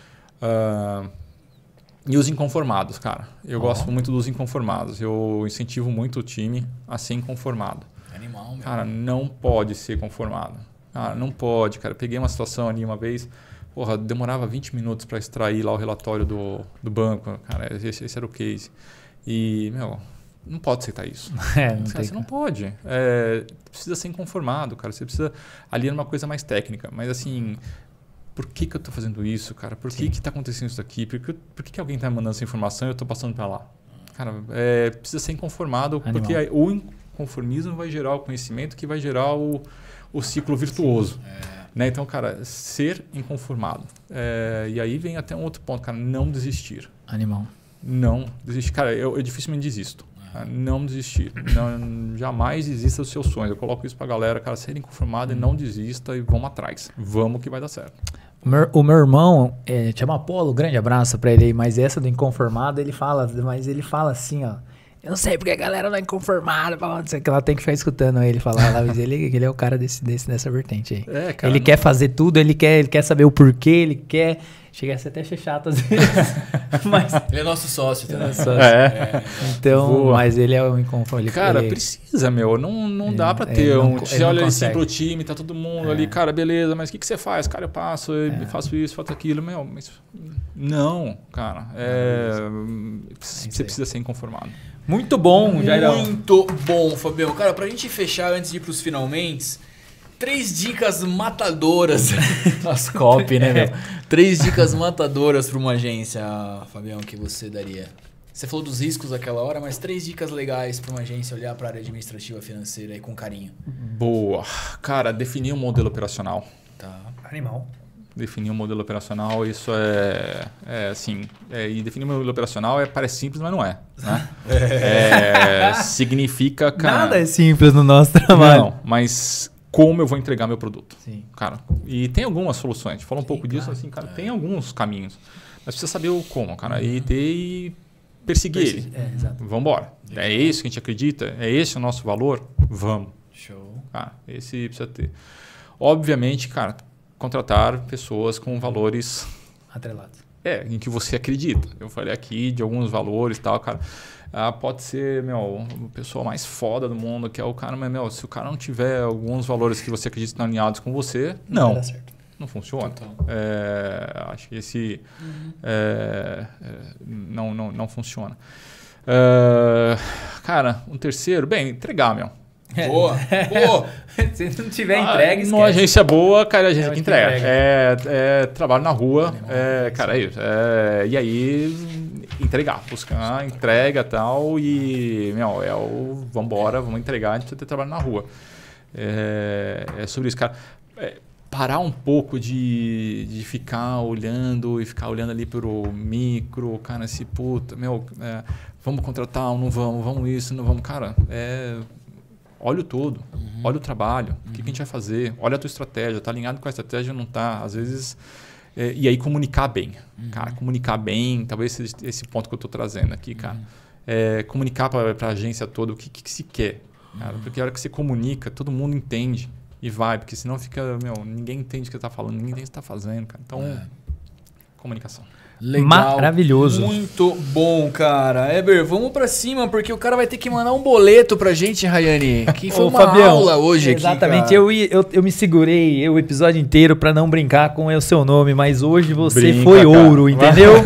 E os inconformados, cara. Eu gosto muito dos inconformados. Eu incentivo muito o time a ser inconformado. Animal, meu. Cara, não pode ser conformado. Cara, não pode, cara. Eu peguei uma situação ali uma vez, demorava 20 minutos para extrair lá o relatório do banco. Cara, esse era o case. E, não pode aceitar isso. Você não pode. Precisa ser inconformado, cara. Você precisa ali numa coisa mais técnica. Mas assim, por que eu estou fazendo isso, cara? Por que está acontecendo isso aqui? Por que alguém está me mandando essa informação e eu estou passando para lá? Cara, precisa ser inconformado. Animal. Porque o inconformismo vai gerar o conhecimento que vai gerar o ciclo virtuoso. Né? Então, cara, ser inconformado. E aí vem até um outro ponto, cara. Não desistir. Animal. Não desistir. Cara, eu dificilmente desisto. Não desistir. Jamais desista dos seus sonhos. Eu coloco isso pra galera, cara, ser inconformado e não desista e vamos atrás. Vamos que vai dar certo. O meu irmão, chama Apolo, grande abraço pra ele aí, mas essa do inconformado, ele fala assim, ó. Eu não sei porque a galera não é inconformada, que ela tem que ficar escutando ele falar lá, mas ele é o cara dessa vertente aí. Cara, ele quer fazer tudo, ele quer saber o porquê, ele quer... Chega a ser até chato às vezes. Mas ele é nosso sócio, tá? Então, mas ele é um inconformado. Cara, precisa, não dá pra ter você olha assim pro time, tá todo mundo ali, cara, beleza, mas o que você faz? Cara, eu faço isso, faço aquilo, mas não, cara, você precisa ser inconformado. Muito bom, Jairão. Muito bom, Fabião. Cara, pra gente fechar, antes de ir pros finalmente, 3 dicas matadoras. As copy, né, meu? 3 dicas matadoras para uma agência, Fabião, que você daria. Você falou dos riscos naquela hora, mas 3 dicas legais para uma agência olhar para a área administrativa financeira aí com carinho. Boa. Cara, definir um modelo operacional. Tá. Animal. Definir um modelo operacional, isso e definir um modelo operacional parece simples, mas não é. Né? Significa, cara... Nada é simples no nosso trabalho. Não, mas... como eu vou entregar meu produto. Sim. Cara, e tem algumas soluções. A gente falou um pouco disso, assim, cara, tem alguns caminhos. Mas precisa saber o como, cara. E perseguir ele. Vamos embora. É isso que a gente acredita? É esse o nosso valor? Vamos. Show. Esse precisa ter. Obviamente, cara, contratar pessoas com valores... atrelados. Em que você acredita. Eu falei aqui de alguns valores e tal, cara. Pode ser, a pessoa mais foda do mundo, que é o cara, mas, se o cara não tiver alguns valores que você acredita estão alinhados com você, não vai dar certo. Não funciona. Acho que esse não funciona. Cara, um terceiro, entregar, Boa. Se não tiver entrega, esquece. Uma agência boa, cara, a agência que entrega. É trabalho na rua, cara, é isso. E aí, entregar, buscar, entrega e tal. E, vambora, vamos entregar, a gente precisa ter trabalho na rua. É sobre isso, cara. Parar um pouco de ficar olhando ali pro micro, cara, vamos contratar ou não vamos isso, não vamos, cara, olha o todo, olha o trabalho, o que a gente vai fazer, olha a tua estratégia, tá alinhado com a estratégia ou não tá, às vezes, e aí comunicar bem, cara, comunicar bem, talvez esse ponto que eu tô trazendo aqui, cara, comunicar para a agência toda o que se quer, cara, porque a hora que você comunica, todo mundo entende e vai, porque senão fica, ninguém entende o que você tá falando, ninguém entende o que você tá fazendo, cara, então, comunicação. Legal. Maravilhoso. Muito bom, cara. Eber, vamos pra cima, porque o cara vai ter que mandar um boleto pra gente, Rayane. Que foi uma aula hoje aqui. Exatamente. Eu me segurei o episódio inteiro pra não brincar com o seu nome, mas hoje você foi ouro, entendeu?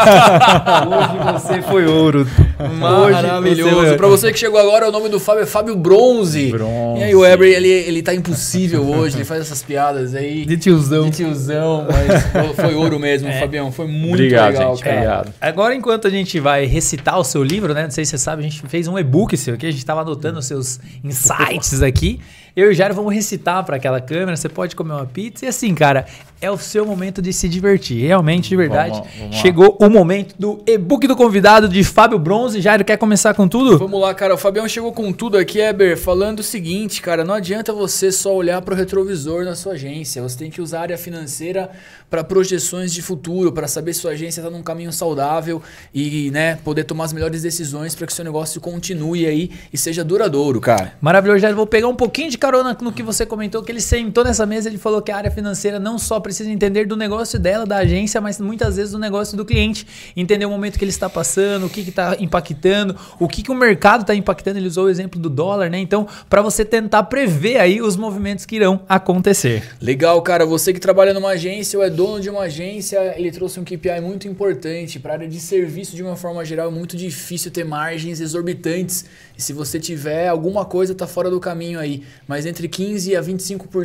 Hoje você foi ouro. Maravilhoso. Pra você que chegou agora, o nome do Fábio é Fábio Bronze. E aí o Eber, ele tá impossível hoje, ele faz essas piadas aí. De tiozão. Mas foi ouro mesmo, Fabião. Foi muito Obrigado, legal, gente. cara. Obrigado. Agora, enquanto a gente vai recitar o seu livro, né? Não sei se você sabe, a gente fez um e-book seu aqui, a gente estava anotando os seus insights aqui. Eu e o Jairo vamos recitar para aquela câmera, você pode comer uma pizza. E assim, cara, é o seu momento de se divertir. Realmente, de verdade, vamos chegou o momento do e-book do convidado de Fábio Bronze. Jairo, quer começar com tudo? Vamos lá, cara. O Fabião chegou com tudo aqui, Eber, falando o seguinte, cara, não adianta você só olhar para o retrovisor na sua agência. Você tem que usar a área financeira para projeções de futuro, para saber se sua agência está num caminho saudável e, né, poder tomar as melhores decisões para que seu negócio continue aí e seja duradouro, cara. Maravilhoso, Jairo. Vou pegar um pouquinho de carona no que você comentou, que ele sentou nessa mesa e ele falou que a área financeira não só precisa entender do negócio dela, da agência, mas muitas vezes do negócio do cliente. Entender o momento que ele está passando, o que está impactando, o que o mercado está impactando. Ele usou o exemplo do dólar, né? Então, para você tentar prever aí os movimentos que irão acontecer. Legal, cara. Você que trabalha numa agência ou é dono de uma agência, ele trouxe um KPI muito importante. Para a área de serviço, de uma forma geral, é muito difícil ter margens exorbitantes. E se você tiver, alguma coisa está fora do caminho aí. Mas entre 15% a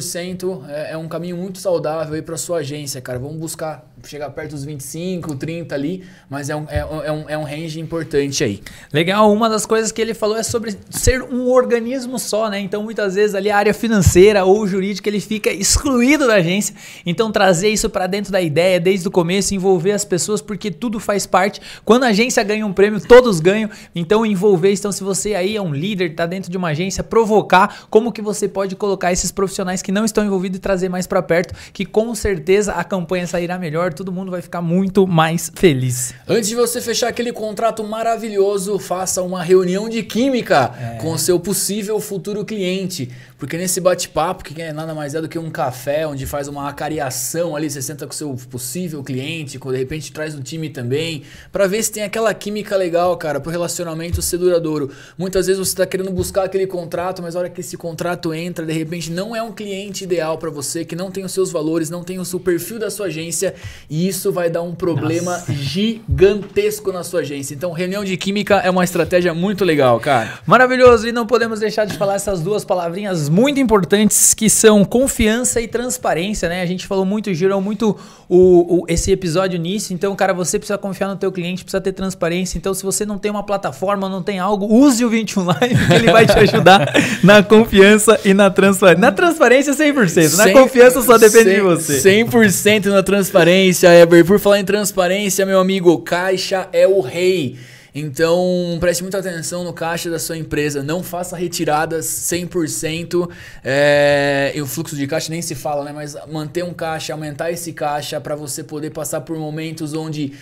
25% é um caminho muito saudável aí para sua agência, cara. Vamos buscar chegar perto dos 25, 30 ali, mas é um range importante aí. Legal, uma das coisas que ele falou é sobre ser um organismo só, né? Então, muitas vezes ali a área financeira ou jurídica, ele fica excluído da agência. Então, trazer isso para dentro da ideia, desde o começo, envolver as pessoas, porque tudo faz parte. Quando a agência ganha um prêmio, todos ganham. Então, envolver. Então, se você aí é um líder, está dentro de uma agência, provocar como que você pode colocar esses profissionais que não estão envolvidos e trazer mais para perto, que com certeza a campanha sairá melhor, todo mundo vai ficar muito mais feliz. Antes de você fechar aquele contrato maravilhoso, faça uma reunião de química com o seu possível futuro cliente. Porque nesse bate-papo, que nada mais é do que um café, onde faz uma acariação ali, você senta com o seu possível cliente, de repente traz um time também, para ver se tem aquela química legal, cara, pro relacionamento ser duradouro. Muitas vezes você tá querendo buscar aquele contrato, mas a hora que esse contrato entra, de repente não é um cliente ideal para você, que não tem os seus valores, não tem o seu perfil da sua agência, e isso vai dar um problema gigantesco na sua agência. Então, reunião de química é uma estratégia muito legal, cara. Maravilhoso, e não podemos deixar de falar essas duas palavrinhas muito importantes, que são confiança e transparência, né? A gente falou muito, girou muito esse episódio nisso. Então, cara, você precisa confiar no teu cliente, precisa ter transparência. Então, se você não tem uma plataforma, não tem algo, use o 21 Live, que ele vai te ajudar na confiança e na transparência. Na transparência, 100%. Na confiança, só depende de você. 100% na transparência, Eber. Por falar em transparência, meu amigo, caixa é o rei. Então, preste muita atenção no caixa da sua empresa, não faça retiradas 100%, e o fluxo de caixa nem se fala, né? Mas manter um caixa, aumentar esse caixa para você poder passar por momentos onde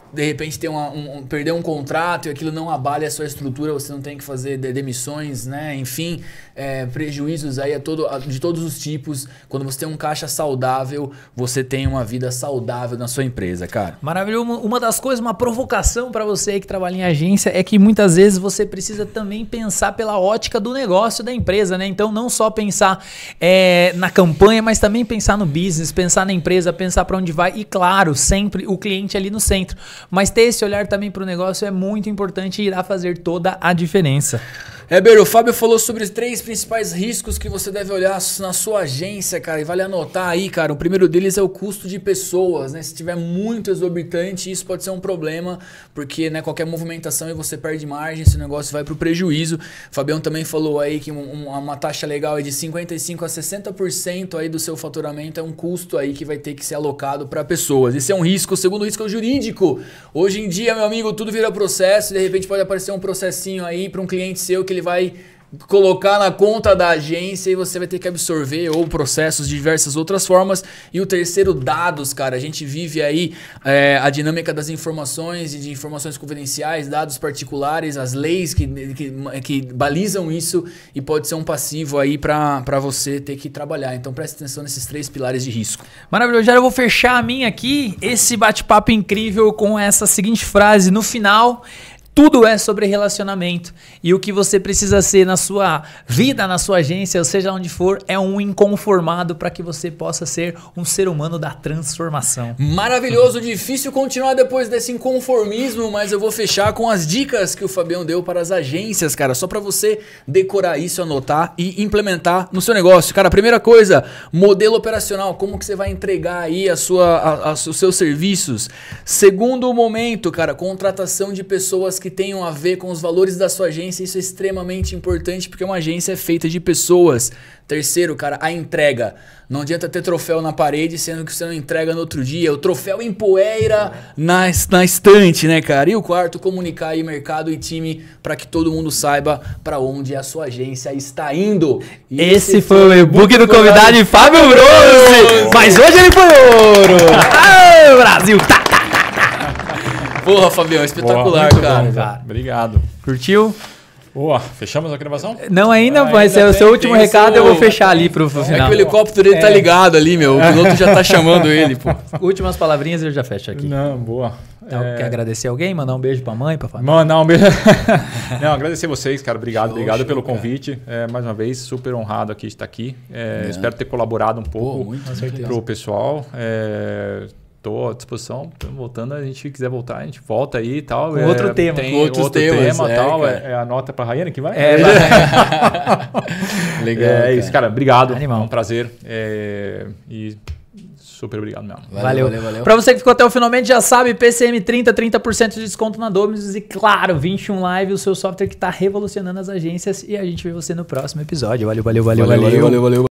de repente ter perder um contrato e aquilo não abale a sua estrutura, você não tem que fazer demissões, né? Enfim, prejuízos aí de todos os tipos. Quando você tem um caixa saudável, você tem uma vida saudável na sua empresa, cara. Maravilhoso. Uma das coisas, uma provocação para você aí que trabalha em agência é que muitas vezes você precisa também pensar pela ótica do negócio da empresa, né? Então não só pensar na campanha, mas também pensar no business, pensar na empresa, pensar para onde vai e claro, sempre o cliente ali no centro. Mas ter esse olhar também para o negócio é muito importante e irá fazer toda a diferença. Heber, o Fábio falou sobre os 3 principais riscos que você deve olhar na sua agência, cara, e vale anotar aí, cara. O primeiro deles é o custo de pessoas, né? Se tiver muito exorbitante, isso pode ser um problema, porque, né, qualquer movimentação e você perde margem, esse negócio vai pro prejuízo. O Fabião também falou aí que uma taxa legal é de 55% a 60% aí do seu faturamento é um custo aí que vai ter que ser alocado para pessoas. Esse é um risco. O segundo risco é o jurídico. Hoje em dia, meu amigo, tudo vira processo, de repente pode aparecer um processinho aí para um cliente seu que ele vai colocar na conta da agência e você vai ter que absorver ou processos de diversas outras formas. E o terceiro, dados, cara. A gente vive aí a dinâmica das informações e de informações confidenciais, dados particulares, as leis que balizam isso e pode ser um passivo aí para você ter que trabalhar. Então preste atenção nesses 3 pilares de risco. Maravilhoso. Já eu vou fechar a minha aqui, esse bate-papo incrível com essa seguinte frase no final. Tudo é sobre relacionamento e o que você precisa ser na sua vida, na sua agência, ou seja onde for, é um inconformado para que você possa ser um ser humano da transformação. Maravilhoso, difícil continuar depois desse inconformismo, mas eu vou fechar com as dicas que o Fabião deu para as agências, cara, só para você decorar isso, anotar e implementar no seu negócio. Cara, a primeira coisa, modelo operacional, como que você vai entregar aí os seus serviços. Segundo momento, cara, contratação de pessoas que tenham a ver com os valores da sua agência, isso é extremamente importante porque uma agência é feita de pessoas. Terceiro, cara, a entrega. Não adianta ter troféu na parede, sendo que você não entrega no outro dia. O troféu empoeira na estante, né, cara? E o quarto, comunicar aí mercado e time para que todo mundo saiba para onde a sua agência está indo. E esse foi o e-book do convidado Fábio Bronze. Mas hoje ele foi ouro. Ah, Brasil! Porra, Fabião, espetacular, cara. Obrigado. Curtiu? Boa, fechamos a gravação? Não, ainda vai ser o seu último recado, eu vou fechar ali pro final. É que o helicóptero dele tá ligado ali, meu. O piloto já tá chamando ele, pô. Últimas palavrinhas eu já fecho aqui. Não, boa. Então, quer agradecer alguém? Mandar um beijo pra mãe, pra família? Mandar um beijo. Não, agradecer vocês, cara. Obrigado pelo convite. Mais uma vez, super honrado aqui de estar aqui. Espero ter colaborado um pouco pro pessoal. Estou à disposição, voltando, a gente quiser voltar, a gente volta aí e tal. Com outro tema. Tem outro tema tal. A nota para a Rayane que vai? Legal. É isso, cara. Obrigado. Animal. É um prazer. E super obrigado mesmo. Valeu. Para você que ficou até o finalmente, já sabe, PCM 30% de desconto na Dominus e, claro, 21 Live, o seu software que está revolucionando as agências. E a gente vê você no próximo episódio. Valeu. Valeu.